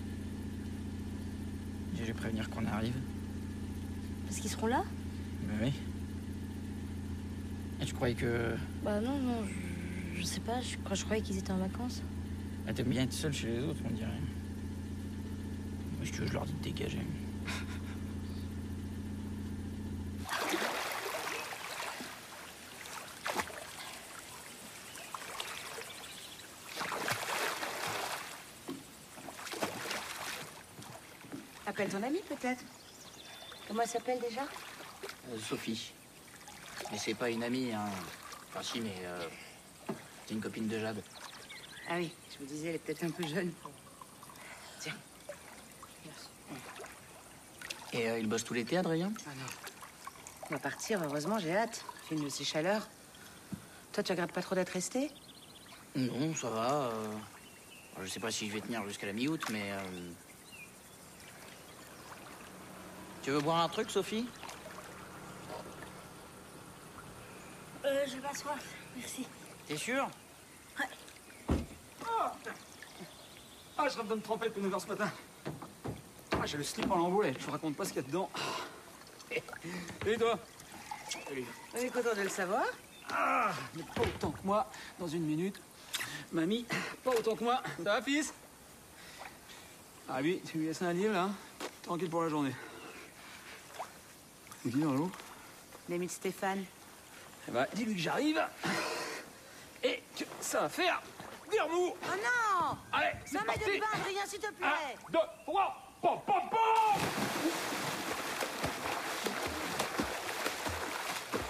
Je vais prévenir qu'on arrive. Parce qu'ils seront là? Ben oui. Et tu croyais que... Bah non, non, je, je sais pas, je, crois- je croyais qu'ils étaient en vacances. Ah, t'aimes bien être seule chez les autres, on dirait. Moi, si tu veux, je leur dis de dégager. Appelle ton amie, peut-être. Comment elle s'appelle déjà? Euh, Sophie. Mais c'est pas une amie, hein. Enfin, si, mais euh, c'est une copine de Jade. Ah oui, je me disais, elle est peut-être un peu jeune. Tiens. Et euh, il bosse tout l'été, Adrien? Ah non. On va partir, heureusement, j'ai hâte. Film de ces chaleurs. Toi, tu regrettes pas trop d'être resté? Non, ça va. euh, Je sais pas si je vais tenir jusqu'à la mi-août, mais... euh, Tu veux boire un truc, Sophie? Euh, j'ai pas soif, merci. T'es sûr? Ah, je rêve de me tremper le neuf heures ce matin. Ah, j'ai le slip en lambeaux, là. Je vous raconte pas ce qu'il y a dedans. Et toi? Salut. On est content de le savoir. Ah, mais pas autant que moi, dans une minute. Mamie, pas autant que moi. Ça va, fils? Ah oui, tu lui laisses un livre, là. Tranquille pour la journée. C'est qui dans l'eau? L'ami de Stéphane. Eh ben, dis-lui que j'arrive. Et que ça va faire des remous. Oh non! Allez, c'est Non, mais parti. de bain, Adrien, s'il te plaît. Un, deux, trois, pom, pom, pom.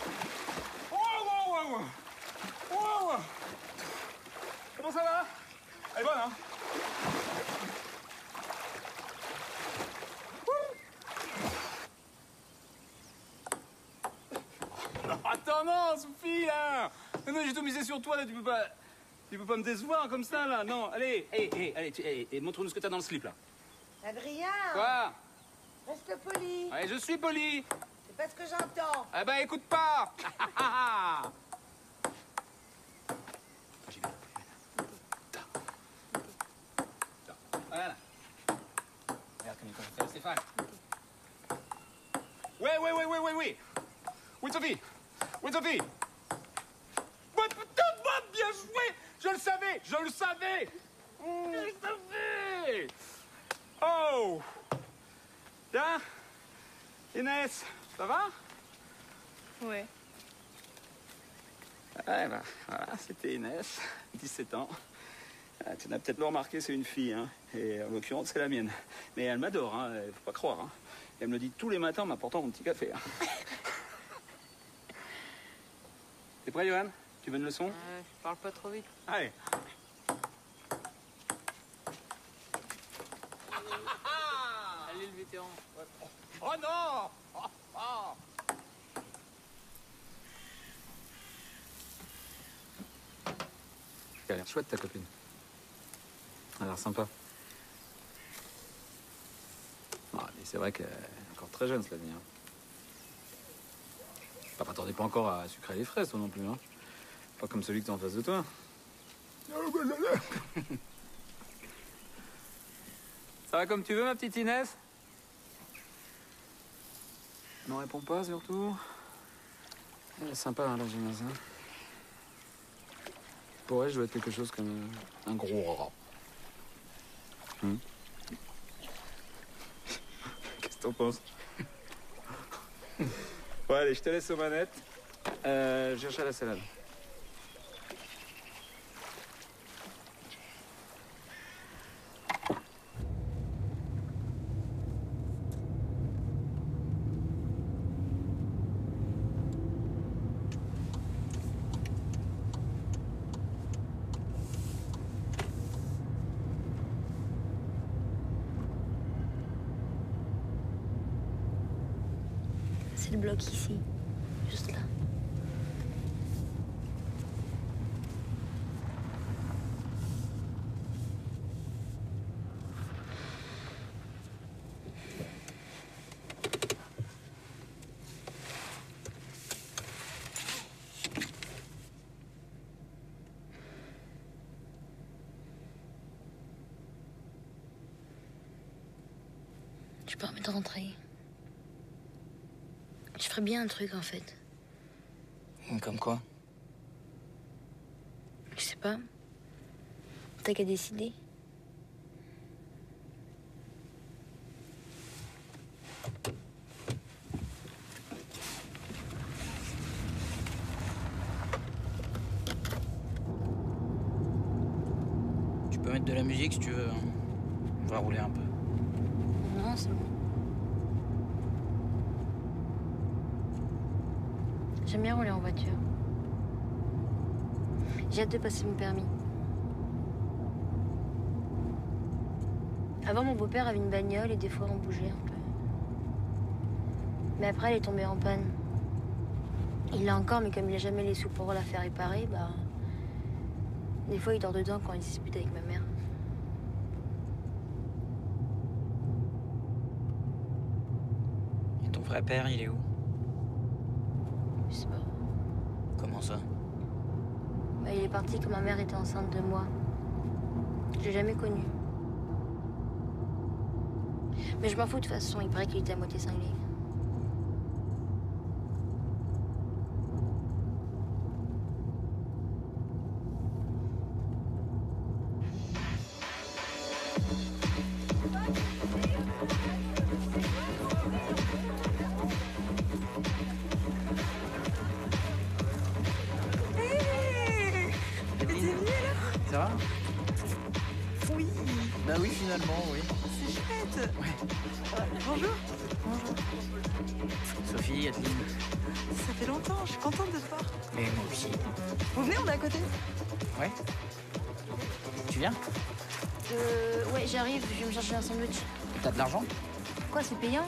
hein. Non, attends, non, Sophie, là. Non, j'ai tout misé sur toi, là, tu peux pas... Tu peux pas me décevoir comme ça, là, non. Allez, hé, hé, allez, tu- hé, hé, montre-nous ce que t'as dans le slip, là. Adrien. Quoi? Reste poli. Ouais, je suis poli. C'est pas ce que j'entends. Eh ben, écoute pas. Voilà. Regarde comme il commence à faire, Stéphane. Ouais, ouais, ouais, ouais, ouais, ouais. Oui, Sophie. Oui, Sophie. Ouais, putain, moi, bien joué. Je le savais, je le savais. Mmh, je le savais. Oh. Tiens. Inès, ça va? Ouais. Ouais, bah, voilà, c'était Inès, dix-sept ans. Ah, tu n'as peut-être pas remarqué, c'est une fille, hein. Et en l'occurrence, c'est la mienne. Mais elle m'adore, hein, faut pas croire. Hein. Elle me le dit tous les matins en m'apportant mon petit café. Hein. T'es prêt, Johan? Tu veux une leçon? Ouais, je parle pas trop vite. Allez. Allez, le vétéran. Oh non! Oh, oh. Elle a l'air chouette, ta copine. Elle a l'air sympa. Ah, mais c'est vrai qu'elle est encore très jeune, cela dit. Hein. Bah, t'attendais pas encore à sucrer les fraises, toi non plus. Hein. Pas comme celui que t'as en face de toi. Ça va comme tu veux, ma petite Inès? N'en réponds pas, surtout. Elle est sympa, hein, la gymnase. Hein. Pour elle, je dois être quelque chose comme un gros rat. Hum. Qu'est-ce que t'en penses? Bon, allez, je te laisse aux manettes. Euh, je cherche à la salade. C'est le bloc ici, juste là. Tu peux permettre de rentrer. Je ferais bien un truc, en fait. Comme quoi? Je sais pas. T'as qu'à décider. Tu peux mettre de la musique si tu veux. Hein. On va rouler un peu. Non, c'est bon. J'aime bien rouler en voiture. J'ai hâte de passer mon permis. Avant, mon beau-père avait une bagnole et des fois, on bougeait un peu. Mais après, elle est tombée en panne. Il l'a encore, mais comme il n'a jamais les sous pour la faire réparer, bah... Des fois, il dort dedans quand il dispute avec ma mère. Et ton vrai père, il est où? Je sais pas. Comment ça? Bah, il est parti quand ma mère était enceinte de moi. Je l'ai jamais connu. Mais je m'en fous de toute façon, il paraît qu'il était à moitié cinglé. Ça va? Oui. Bah oui, finalement, oui. C'est chouette. Ouais. Euh, bonjour. Bonjour. Sophie, Adeline. Ça fait longtemps, je suis contente de te voir. Et moi aussi. Vous venez, on est à côté. Ouais. Tu viens? Euh, ouais, j'arrive, je vais me chercher un sandwich. T'as de l'argent? Quoi, c'est payant?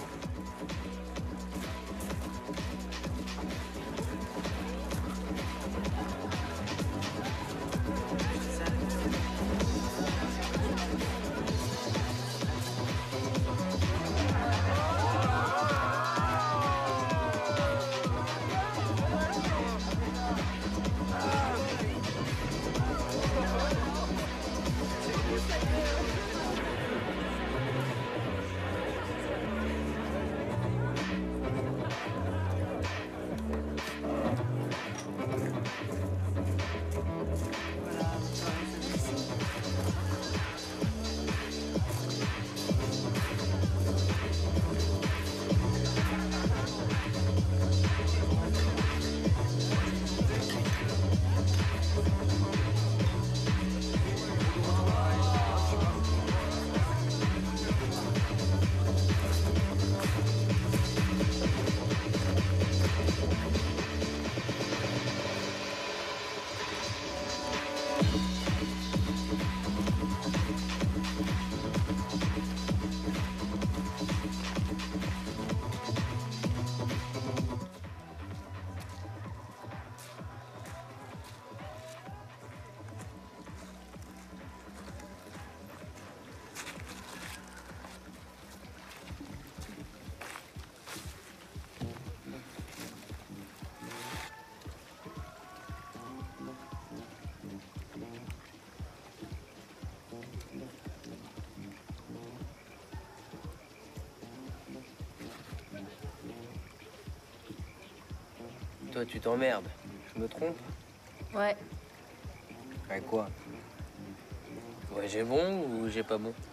Toi, tu t'emmerdes. Je me trompe? Ouais. Avec quoi? Ouais, j'ai bon ou j'ai pas bon?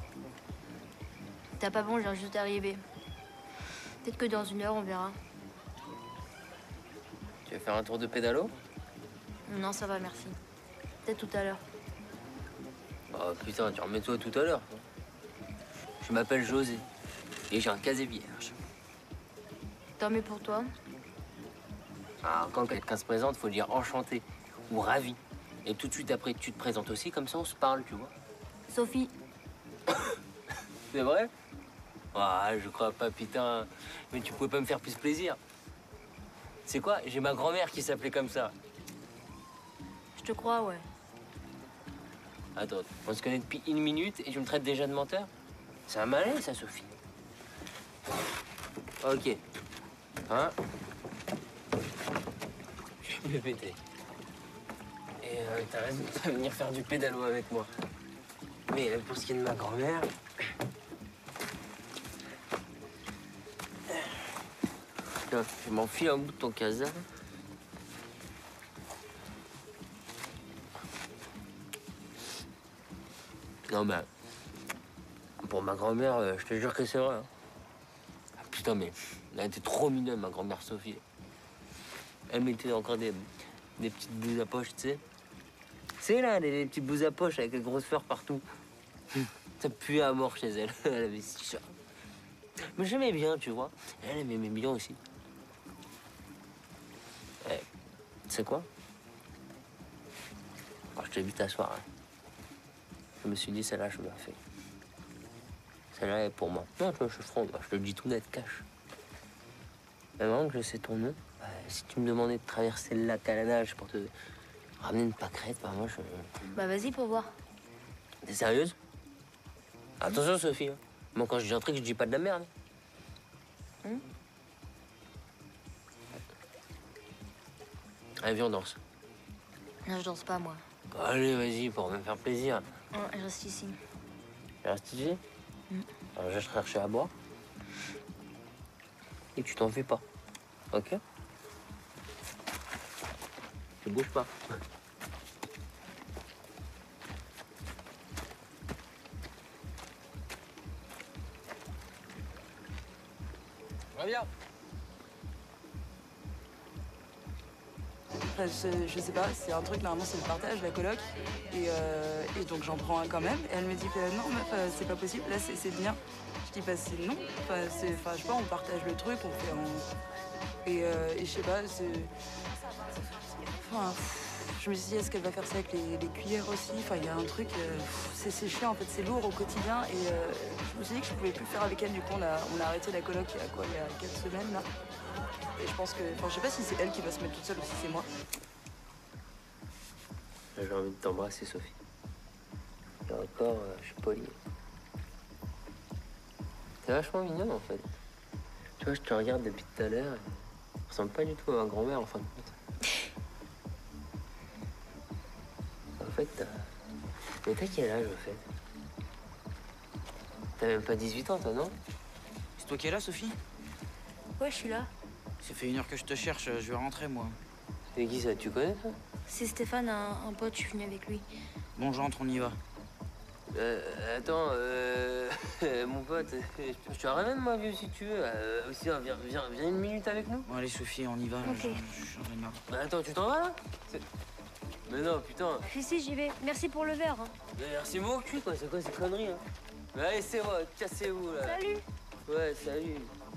T'as pas bon, je viens juste d'arriver. Peut-être que dans une heure, on verra. Tu vas faire un tour de pédalo? Non, ça va, merci. Peut-être tout à l'heure. Oh putain, tu remets-toi tout à l'heure. Je m'appelle José et j'ai un casier vierge. Tant mieux pour toi. Ah, quand quelqu'un se présente, faut dire enchanté ou ravi. Et tout de suite après, tu te présentes aussi, comme ça on se parle, tu vois. Sophie. C'est vrai? Ah, je crois pas, putain. Mais tu pouvais pas me faire plus plaisir. C'est quoi? J'ai ma grand-mère qui s'appelait comme ça. Je te crois, ouais. Attends, on se connaît depuis une minute et tu me traites déjà de menteur? C'est un malin, ça, Sophie. Ok. Hein? Je vais me péter. Et euh, t'as raison, tu vas venir faire du pédalo avec moi. Mais euh, pour ce qui est de ma grand-mère... Tiens, je m'enfile un bout de ton casar. Non, mais... Pour ma grand-mère, euh, je te jure que c'est vrai. Hein. Ah, putain, mais elle était trop mignonne, ma grand-mère Sophie. Elle mettait encore des, des petites blouses à poche, tu sais. C'est là, les, les petites blouses à poche avec les grosses fleurs partout. Ça puait à mort chez elle. Elle avait si ça. Mais j'aimais bien, tu vois. Elle aimait bien aussi. Eh, tu sais quoi? Alors, je t'ai vu t'asseoir. Hein. Je me suis dit, celle-là, je me la fais. Celle-là est pour moi. Non, je suis franc, je te le dis tout net, cash. Mais maintenant que je sais ton nom, bah, si tu me demandais de traverser le lac à la nage pour te ramener une pâquerette, bah moi je... Bah vas-y pour voir. T'es sérieuse? Attention Sophie, hein. Moi quand je dis un truc, je dis pas de la merde. Hum? Allez, viens, on danse. Non, je danse pas, moi. Bah, allez, vas-y, pour me faire plaisir. Non, je reste ici. Tu restes ici? Mm. Alors, je vais chercher à boire. Et tu t'en fais pas. Ok? Tu bouges pas. Reviens. Enfin, je, je sais pas, c'est un truc, normalement c'est le partage, la coloc. Et, euh, et donc j'en prends un quand même. Et elle me dit, euh, non meuf, euh, c'est pas possible, là c'est le mien. Je dis, bah c'est non. Enfin, enfin, je sais pas, on partage le truc, on fait... On... Et, euh, et je sais pas, c'est... Enfin, je me suis dit, est-ce qu'elle va faire ça avec les, les cuillères aussi? Enfin, il y a un truc, euh, c'est c'est chiant en fait, c'est lourd au quotidien. Et euh, je me suis dit que je pouvais plus le faire avec elle. Du coup, on a, on a arrêté la coloc il y a quoi, il y a quatre semaines là. Et je pense que, enfin, je sais pas si c'est elle qui va se mettre toute seule ou si c'est moi. J'ai envie de t'embrasser, Sophie. Et encore, euh, je suis poli. T'es vachement mignonne en fait. Tu vois, je te regarde depuis tout à l'heure. Tu ressembles pas du tout à ma grand-mère en fin de compte. En fait, t'as. Mais t'as quel âge en fait? T'as même pas dix-huit ans, toi, non? C'est toi qui es là, Sophie? Ouais, je suis là. Ça fait une heure que je te cherche, je vais rentrer, moi. C'est qui ça? Tu connais ça? C'est Stéphane, un, un pote, je suis venu avec lui. Bon, j'entre, on y va. Euh, attends, euh, mon pote, je te ramène moi vieux si tu veux. Euh, aussi, viens, viens, viens une minute avec nous. Bon, allez, Sophie, on y va. Ok. Je, je suis en train de marre. Bah attends, tu t'en vas là? Mais non, putain. Si, si, j'y vais. Merci pour le verre. Hein. Mais merci mon cul, quoi, c'est quoi ces conneries, hein? Mais allez, c'est moi, cassez-vous là. Salut. Ouais, salut.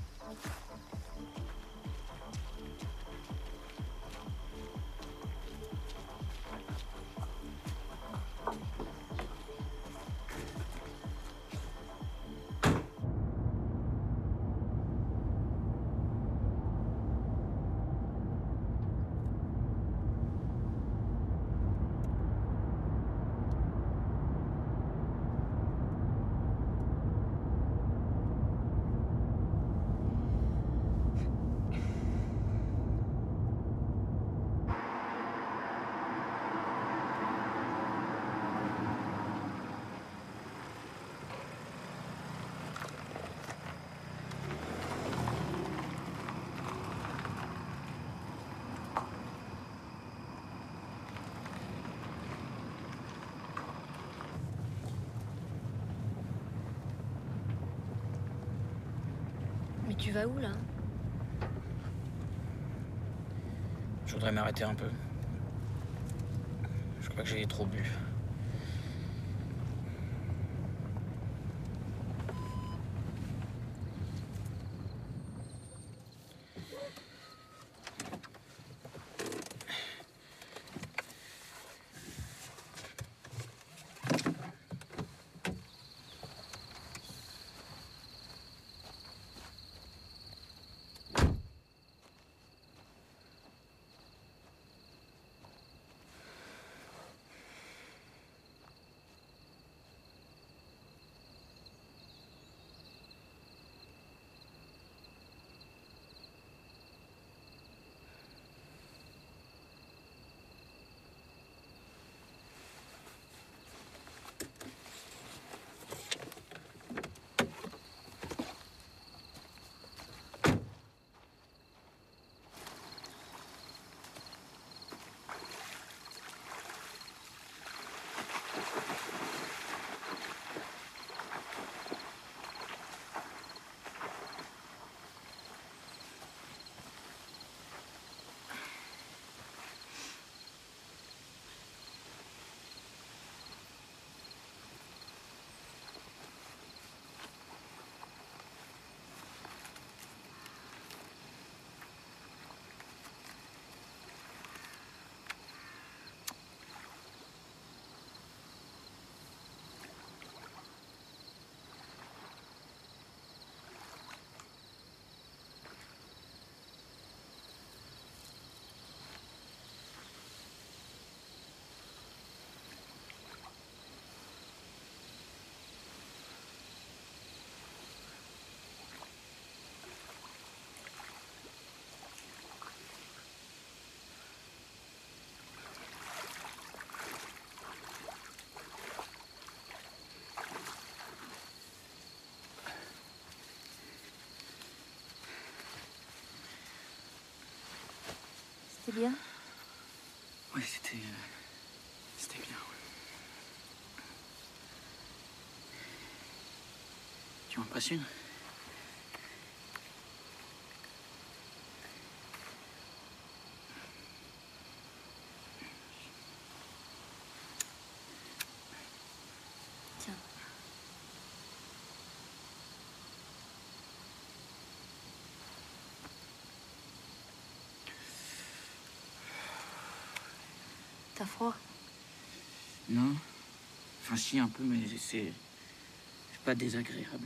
Mais tu vas où, là? Je voudrais m'arrêter un peu. Je crois que j'ai trop bu. C'était bien? Oui, c'était... Euh, c'était bien, ouais. Tu m'impressionnes? Tiens. T'as froid? Non. Enfin, si, un peu, mais c'est... c'est pas désagréable.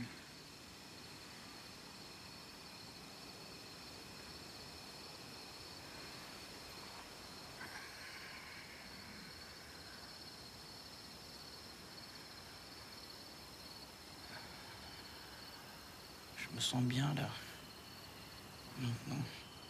Je me sens bien, là. Maintenant.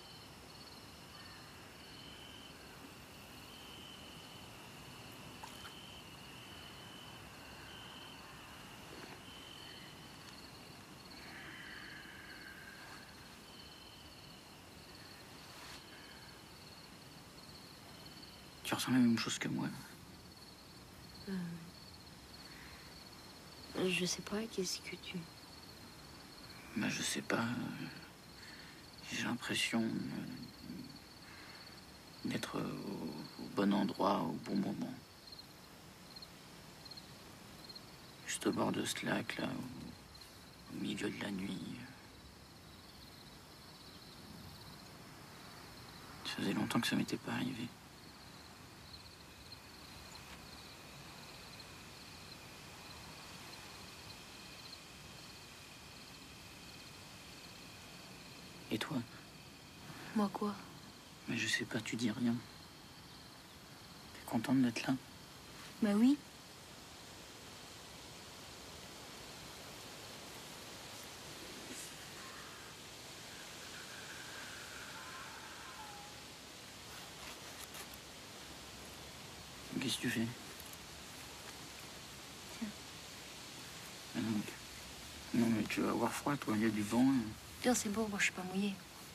Tu ressens la même chose que moi. Euh... Je sais pas, qu'est-ce que tu... Bah, je sais pas. euh, J'ai l'impression euh, d'être au, au bon endroit, au bon moment. Juste au bord de ce lac, là, au, au milieu de la nuit. Ça faisait longtemps que ça m'était pas arrivé. Et toi? Moi quoi? Mais je sais pas, tu dis rien. T'es contente d'être là? Bah oui. Qu'est-ce que tu fais? Tiens. Ah non, mais... non, mais tu vas avoir froid, toi, il y a du vent. hein. Non, c'est bon, moi je suis pas mouillée.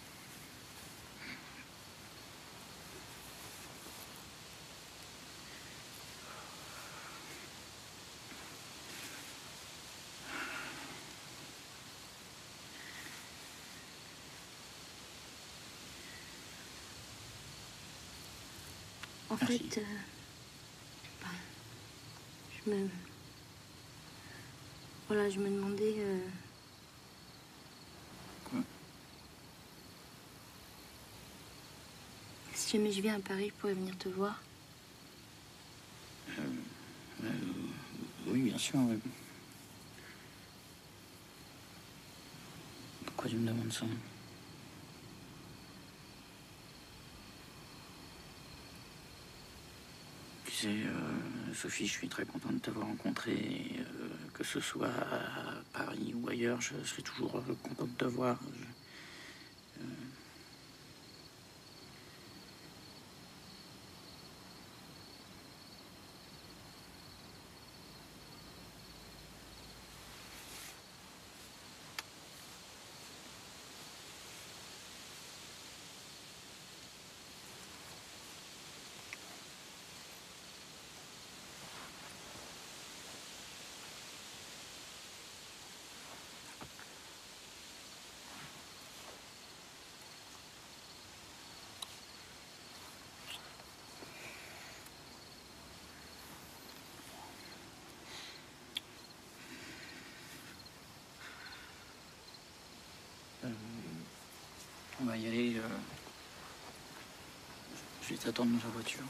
En Merci. fait, euh, ben, je me... Voilà, je me demandais... euh, Quoi? Si jamais je viens à Paris, je pourrais venir te voir. Euh, euh, oui, bien sûr. oui. Pourquoi tu me demandes ça? Tu sais, euh, Sophie, je suis très content de t'avoir rencontrée. et, euh, que ce soit à Paris ou ailleurs, je serai toujours euh, content de te voir. Je- euh, Euh, on va y aller. euh, Je vais t'attendre dans la voiture.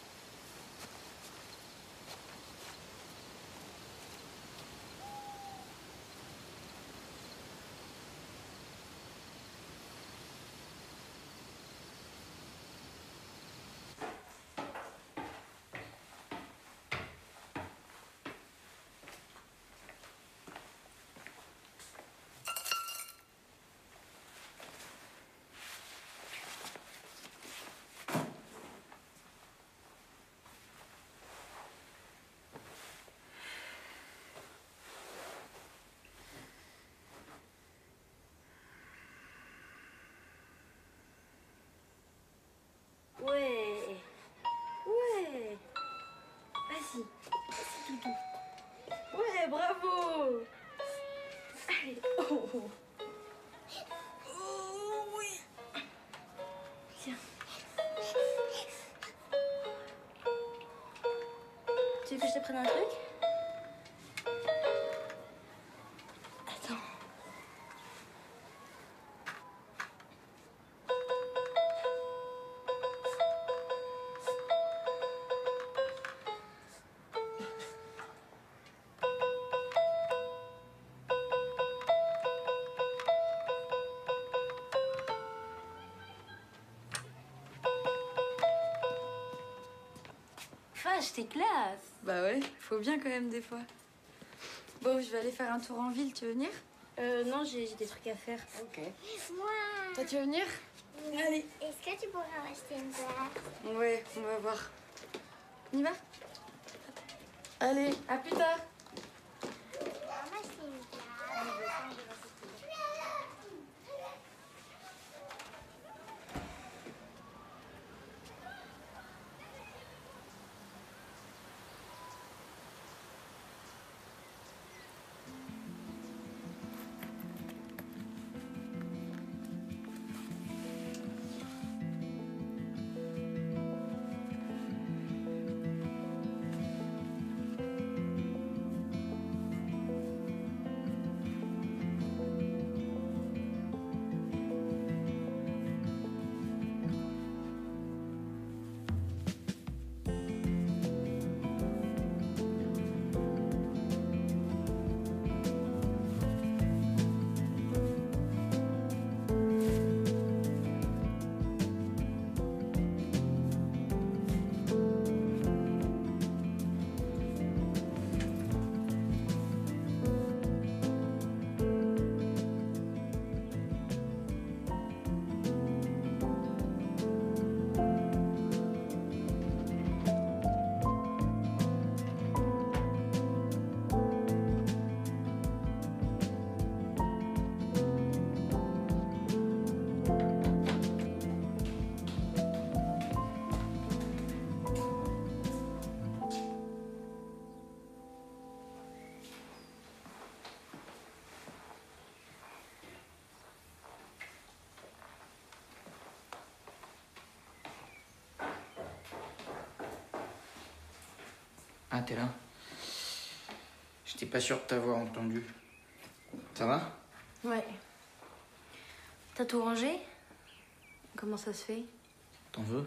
Ouais. Ouais. Vas-y. Vas-y, Doudou. Ouais, bravo. Allez. Oh, oh. Oh, oui. Tiens. Tu veux que je te prenne un truc? Attends. vache, t'es classe. Bah ouais, faut bien quand même des fois. Bon, je vais aller faire un tour en ville, tu veux venir? Euh, non, j'ai j'ai des trucs à faire. Ok. Moi. Toi, tu veux venir? Allez. Est-ce que tu pourras acheter une place? Ouais, on va voir. On y va? Allez, à plus tard. Ah, t'es là? J'étais pas sûr de t'avoir entendu. Ça va? Ouais. T'as tout rangé? Comment ça se fait? T'en veux?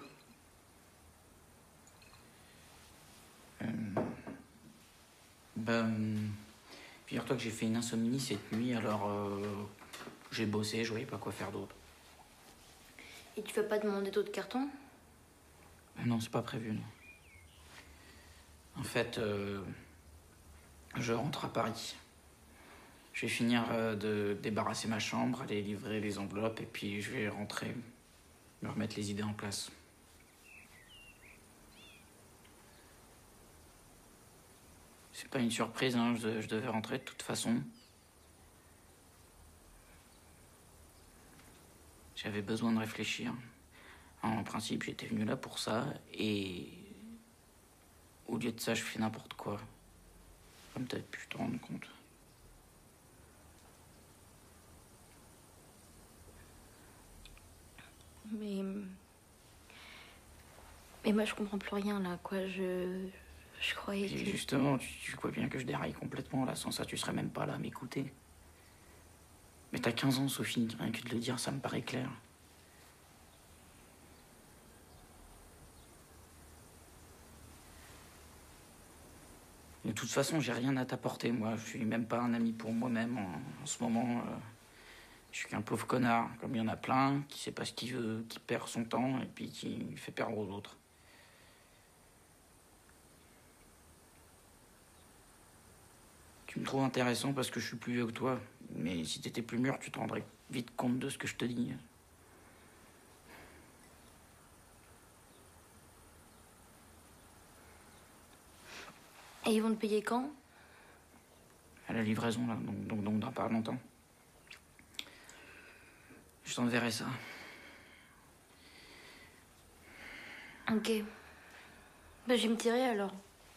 euh... Bah... Figure-toi que j'ai fait une insomnie cette nuit, alors... Euh... J'ai bossé, je voyais pas quoi faire d'autre. Et tu vas pas demander d'autres cartons? Non, c'est pas prévu, non. En fait, euh, je rentre à Paris. Je vais finir euh, de débarrasser ma chambre, aller livrer les enveloppes, et puis je vais rentrer, me remettre les idées en place. C'est pas une surprise, hein, je, je devais rentrer de toute façon. J'avais besoin de réfléchir. En principe, j'étais venu là pour ça, et... Au lieu de ça, je fais n'importe quoi. Comme t'as pu te rendre compte. Mais... Mais moi, je comprends plus rien, là, quoi. Je... Je croyais Et que... justement, tu, tu vois bien que je déraille complètement, là. Sans ça, tu serais même pas là à m'écouter. Mais t'as quinze ans, Sophie. Rien que de le dire, ça me paraît clair. De toute façon, j'ai rien à t'apporter, moi. Je suis même pas un ami pour moi-même en, en ce moment. Euh, je suis qu'un pauvre connard, comme il y en a plein, qui sait pas ce qu'il veut, qui perd son temps et puis qui fait perdre aux autres. Tu me trouves intéressant parce que je suis plus vieux que toi, mais si t'étais plus mûr, tu te rendrais vite compte de ce que je te dis. Et ils vont te payer quand? À la livraison, là, donc, donc, donc dans pas longtemps. Je t'enverrai ça. Ok. Bah, je vais me tirer alors.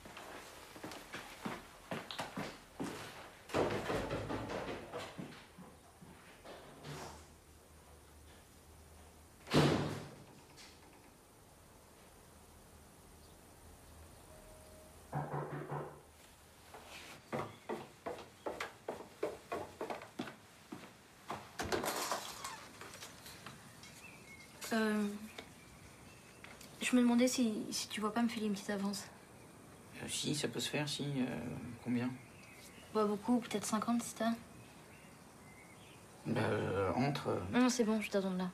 Euh, je me demandais si, si tu vois pas me filer une petite avance. Euh, si, ça peut se faire, si. Euh, combien? Pas beaucoup, peut-être cinquante si t'as. Bah, euh, entre. Euh... Non, c'est bon, je t'attends là.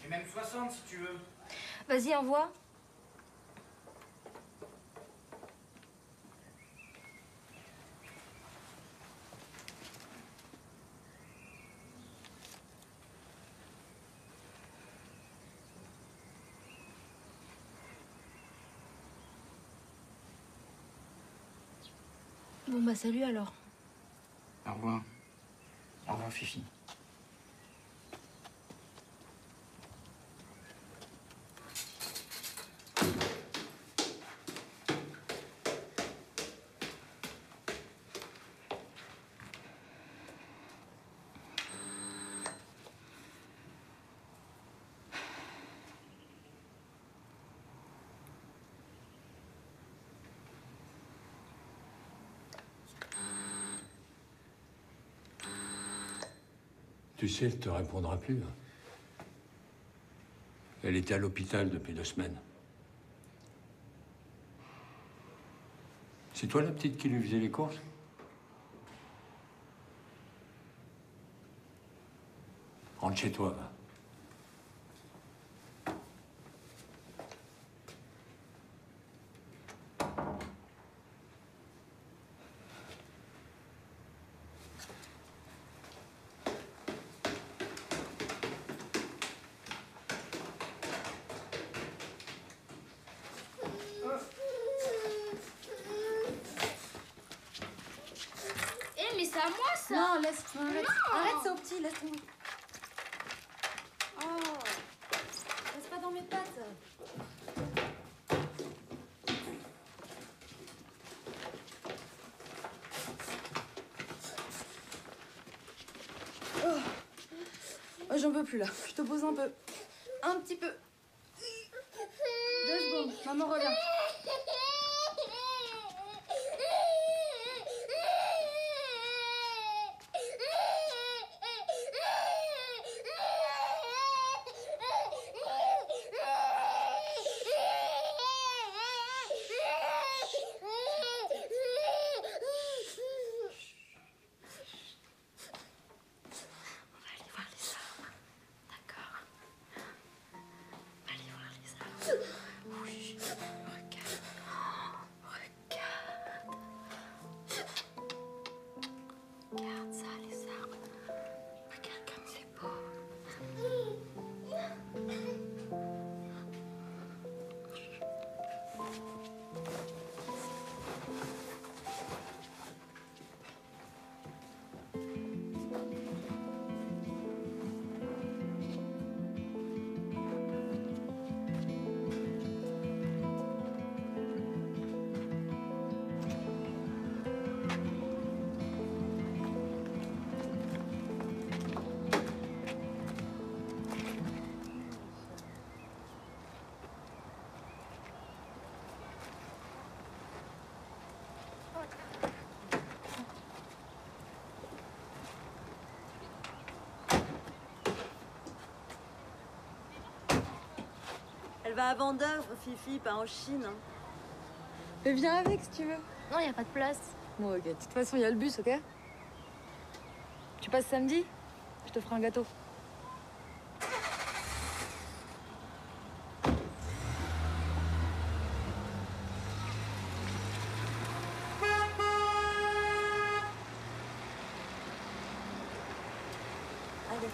J'ai même soixante si tu veux. Vas-y, envoie. Bon bah salut alors. Au revoir. Au revoir, Fifi. Tu sais, elle te répondra plus. Elle était à l'hôpital depuis deux semaines. C'est toi la petite qui lui faisait les courses? Rentre chez toi, va. Eh, mais c'est à moi ça! Non, laisse, arrête, Non. arrête, c'est au petit, laisse tomber. Oh, laisse pas dans mes pattes. Oh, oh j'en peux plus là. Je te pose un peu. Un petit peu. Deux secondes, maman revient. Elle va à Vendeuvre, Fifi, pas en Chine. Hein. Mais viens avec si tu veux. Non, y a pas de place. Bon, ok. De toute façon, il y a le bus, ok? Tu passes samedi? Je te ferai un gâteau. Allez.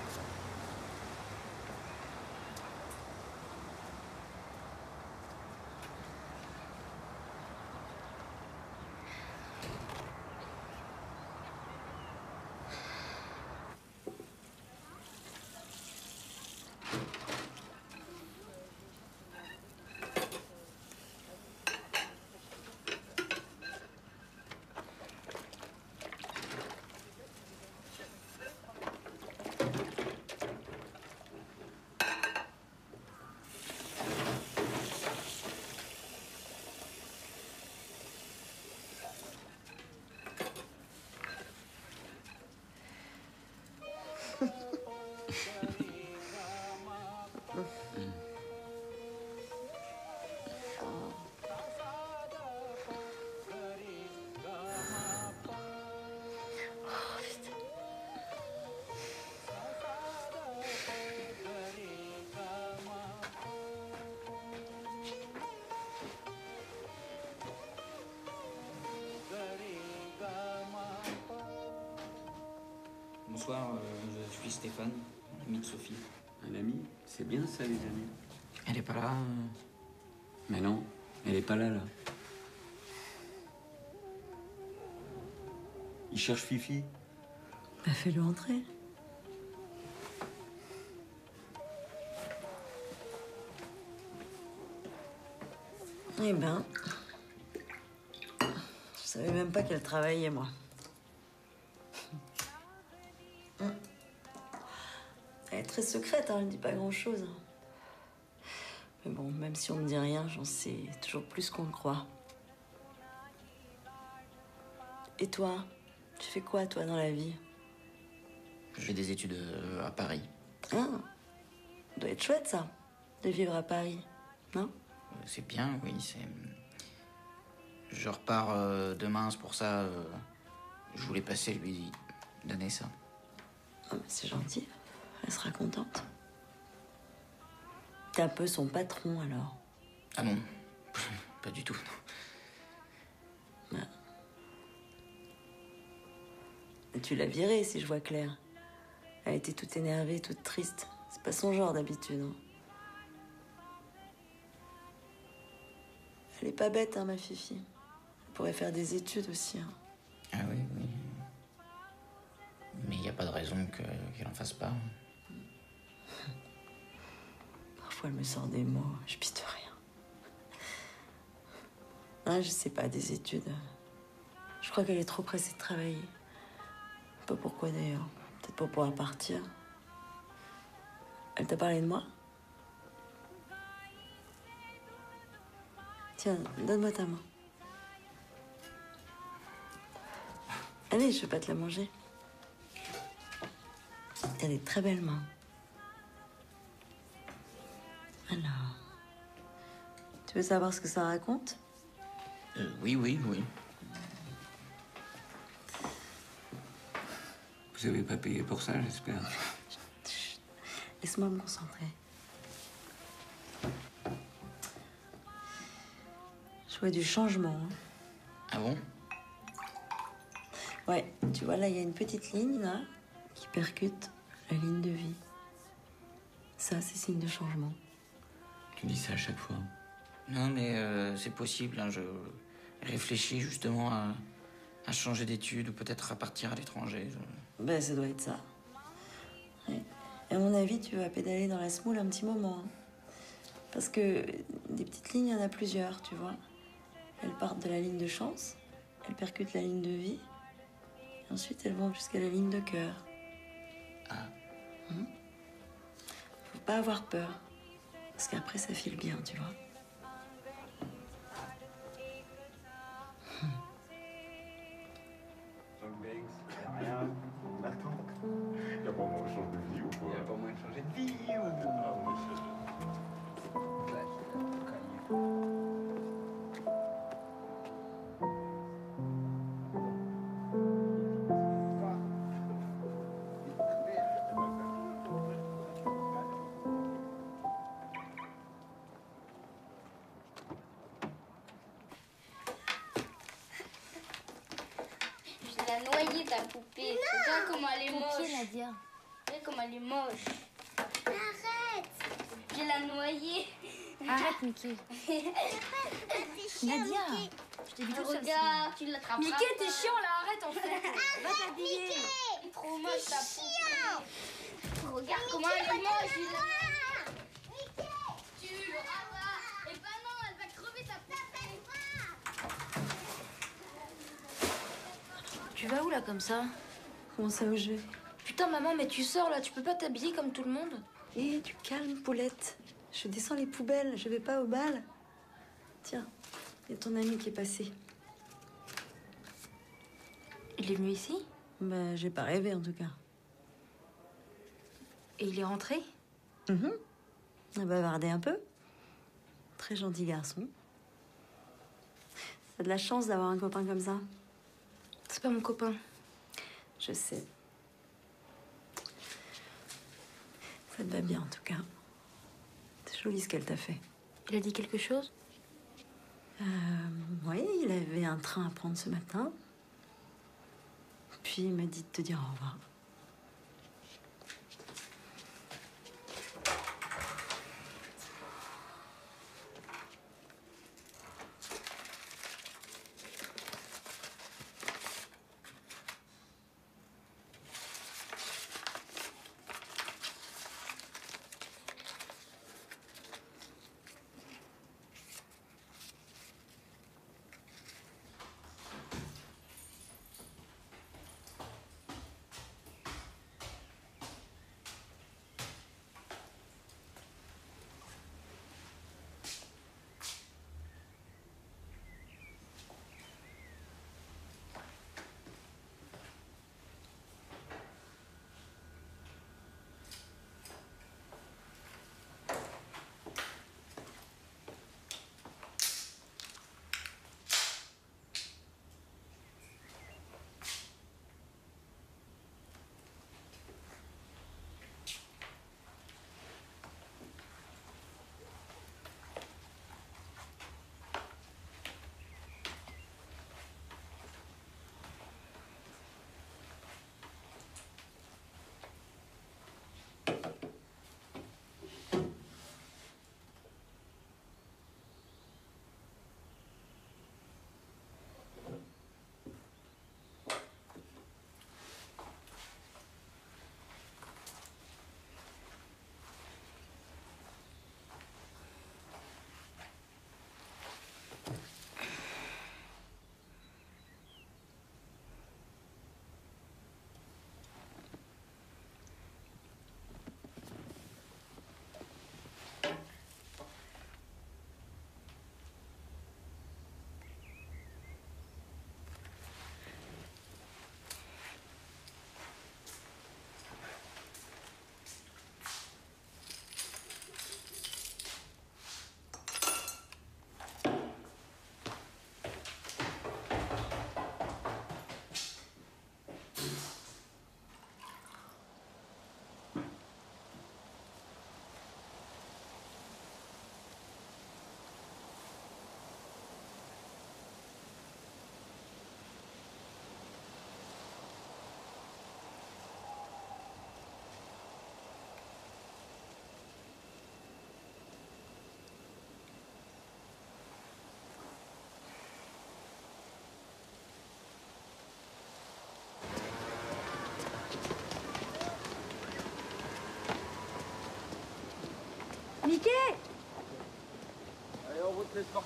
Bonsoir, euh, je suis Stéphane, ami de Sophie. Un ami? C'est bien ça, les amis. Elle est pas là euh... Mais non, elle est pas là, là. Il cherche Fifi. Bah, fais-le entrer. Eh ben, je savais même pas qu'elle travaillait, moi. Elle est très secrète, hein, elle dit pas grand-chose. Mais bon, même si on ne dit rien, j'en sais toujours plus qu'on le croit. Et toi, tu fais quoi, toi, dans la vie? Je fais des études euh, à Paris. Ah, ça doit être chouette, ça, de vivre à Paris, non? C'est bien, oui, c'est... Je repars euh, demain, c'est pour ça... Euh, je voulais passer lui donner ça. Oh, mais c'est gentil, elle sera contente. T'es un peu son patron, alors? Ah non, pas du tout, non. Ah. Et tu l'as virée, si je vois clair. Elle était toute énervée, toute triste. C'est pas son genre d'habitude. Hein. Elle est pas bête, hein, ma Fifi. Elle pourrait faire des études aussi. Hein. Ah oui, oui. Mais il n'y a pas de raison que, qu'elle en fasse pas. Parfois, elle me sort des mots, je piste rien. Ah, je sais pas, des études. Je crois qu'elle est trop pressée de travailler. Pas pourquoi d'ailleurs. Peut-être pour pouvoir partir. Elle t'a parlé de moi? Tiens, donne-moi ta main. Allez, je vais pas te la manger. T'as des très belles mains. Alors... Tu veux savoir ce que ça raconte? Euh, oui, oui, oui. Vous avez pas payé pour ça, j'espère. Laisse-moi me concentrer. Je vois du changement. Hein. Ah bon? Ouais, tu vois, là, il y a une petite ligne, là, qui percute la ligne de vie. Ça, c'est signe de changement. Tu dis ça à chaque fois. Non, mais euh, c'est possible. Hein, je réfléchis justement à, à changer d'études ou peut-être à partir à l'étranger. Je... Ben, ça doit être ça. Ouais. Et à mon avis, tu vas pédaler dans la semoule un petit moment. Hein. Parce que des petites lignes, il y en a plusieurs, tu vois. Elles partent de la ligne de chance, elles percutent la ligne de vie, et ensuite elles vont jusqu'à la ligne de cœur. Ah. Hum. Faut pas avoir peur, parce qu'après ça file bien, tu vois. Rien. Attends. Il n'y a pas moyen de changer de vie ou quoi? Il n'y a pas moyen de changer de vie ou... Ah, on est Je l'ai noyée, ta poupée. Regarde comment elle est moche. Qui, Nadia? Regarde comment elle est moche. Arrête. Je l'ai noyée. Arrête, Mickey. Nadia, je t'ai vu tout seul. Regarde, tu l'attrapes. Mickey, t'es chiant là, arrête en fait. Va t'habiller. Elle est trop moche, ta poupée. Regarde comment elle est moche. Tu le rabats. Eh ben non, elle va crever ta poupée. Tu vas où là comme ça? Comment ça où je vais? Putain, maman, mais tu sors là, tu peux pas t'habiller comme tout le monde? Eh, tu calmes, Paulette. Je descends les poubelles, je vais pas au bal. Tiens, il y a ton ami qui est passé. Il est venu ici? Bah, j'ai pas rêvé en tout cas. Et il est rentré? Mhm. On a bavardé un peu. Très gentil garçon. T'as de la chance d'avoir un copain comme ça. C'est pas mon copain. Je sais. Ça te va bien en tout cas. C'est joli ce qu'elle t'a fait. Il a dit quelque chose? Euh, oui, il avait un train à prendre ce matin. Puis il m'a dit de te dire au revoir.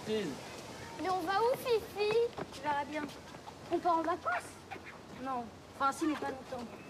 surprise. Mais on va où, Fifi? Tu verras bien. On part en vacances? Non. Enfin, si, mais pas longtemps.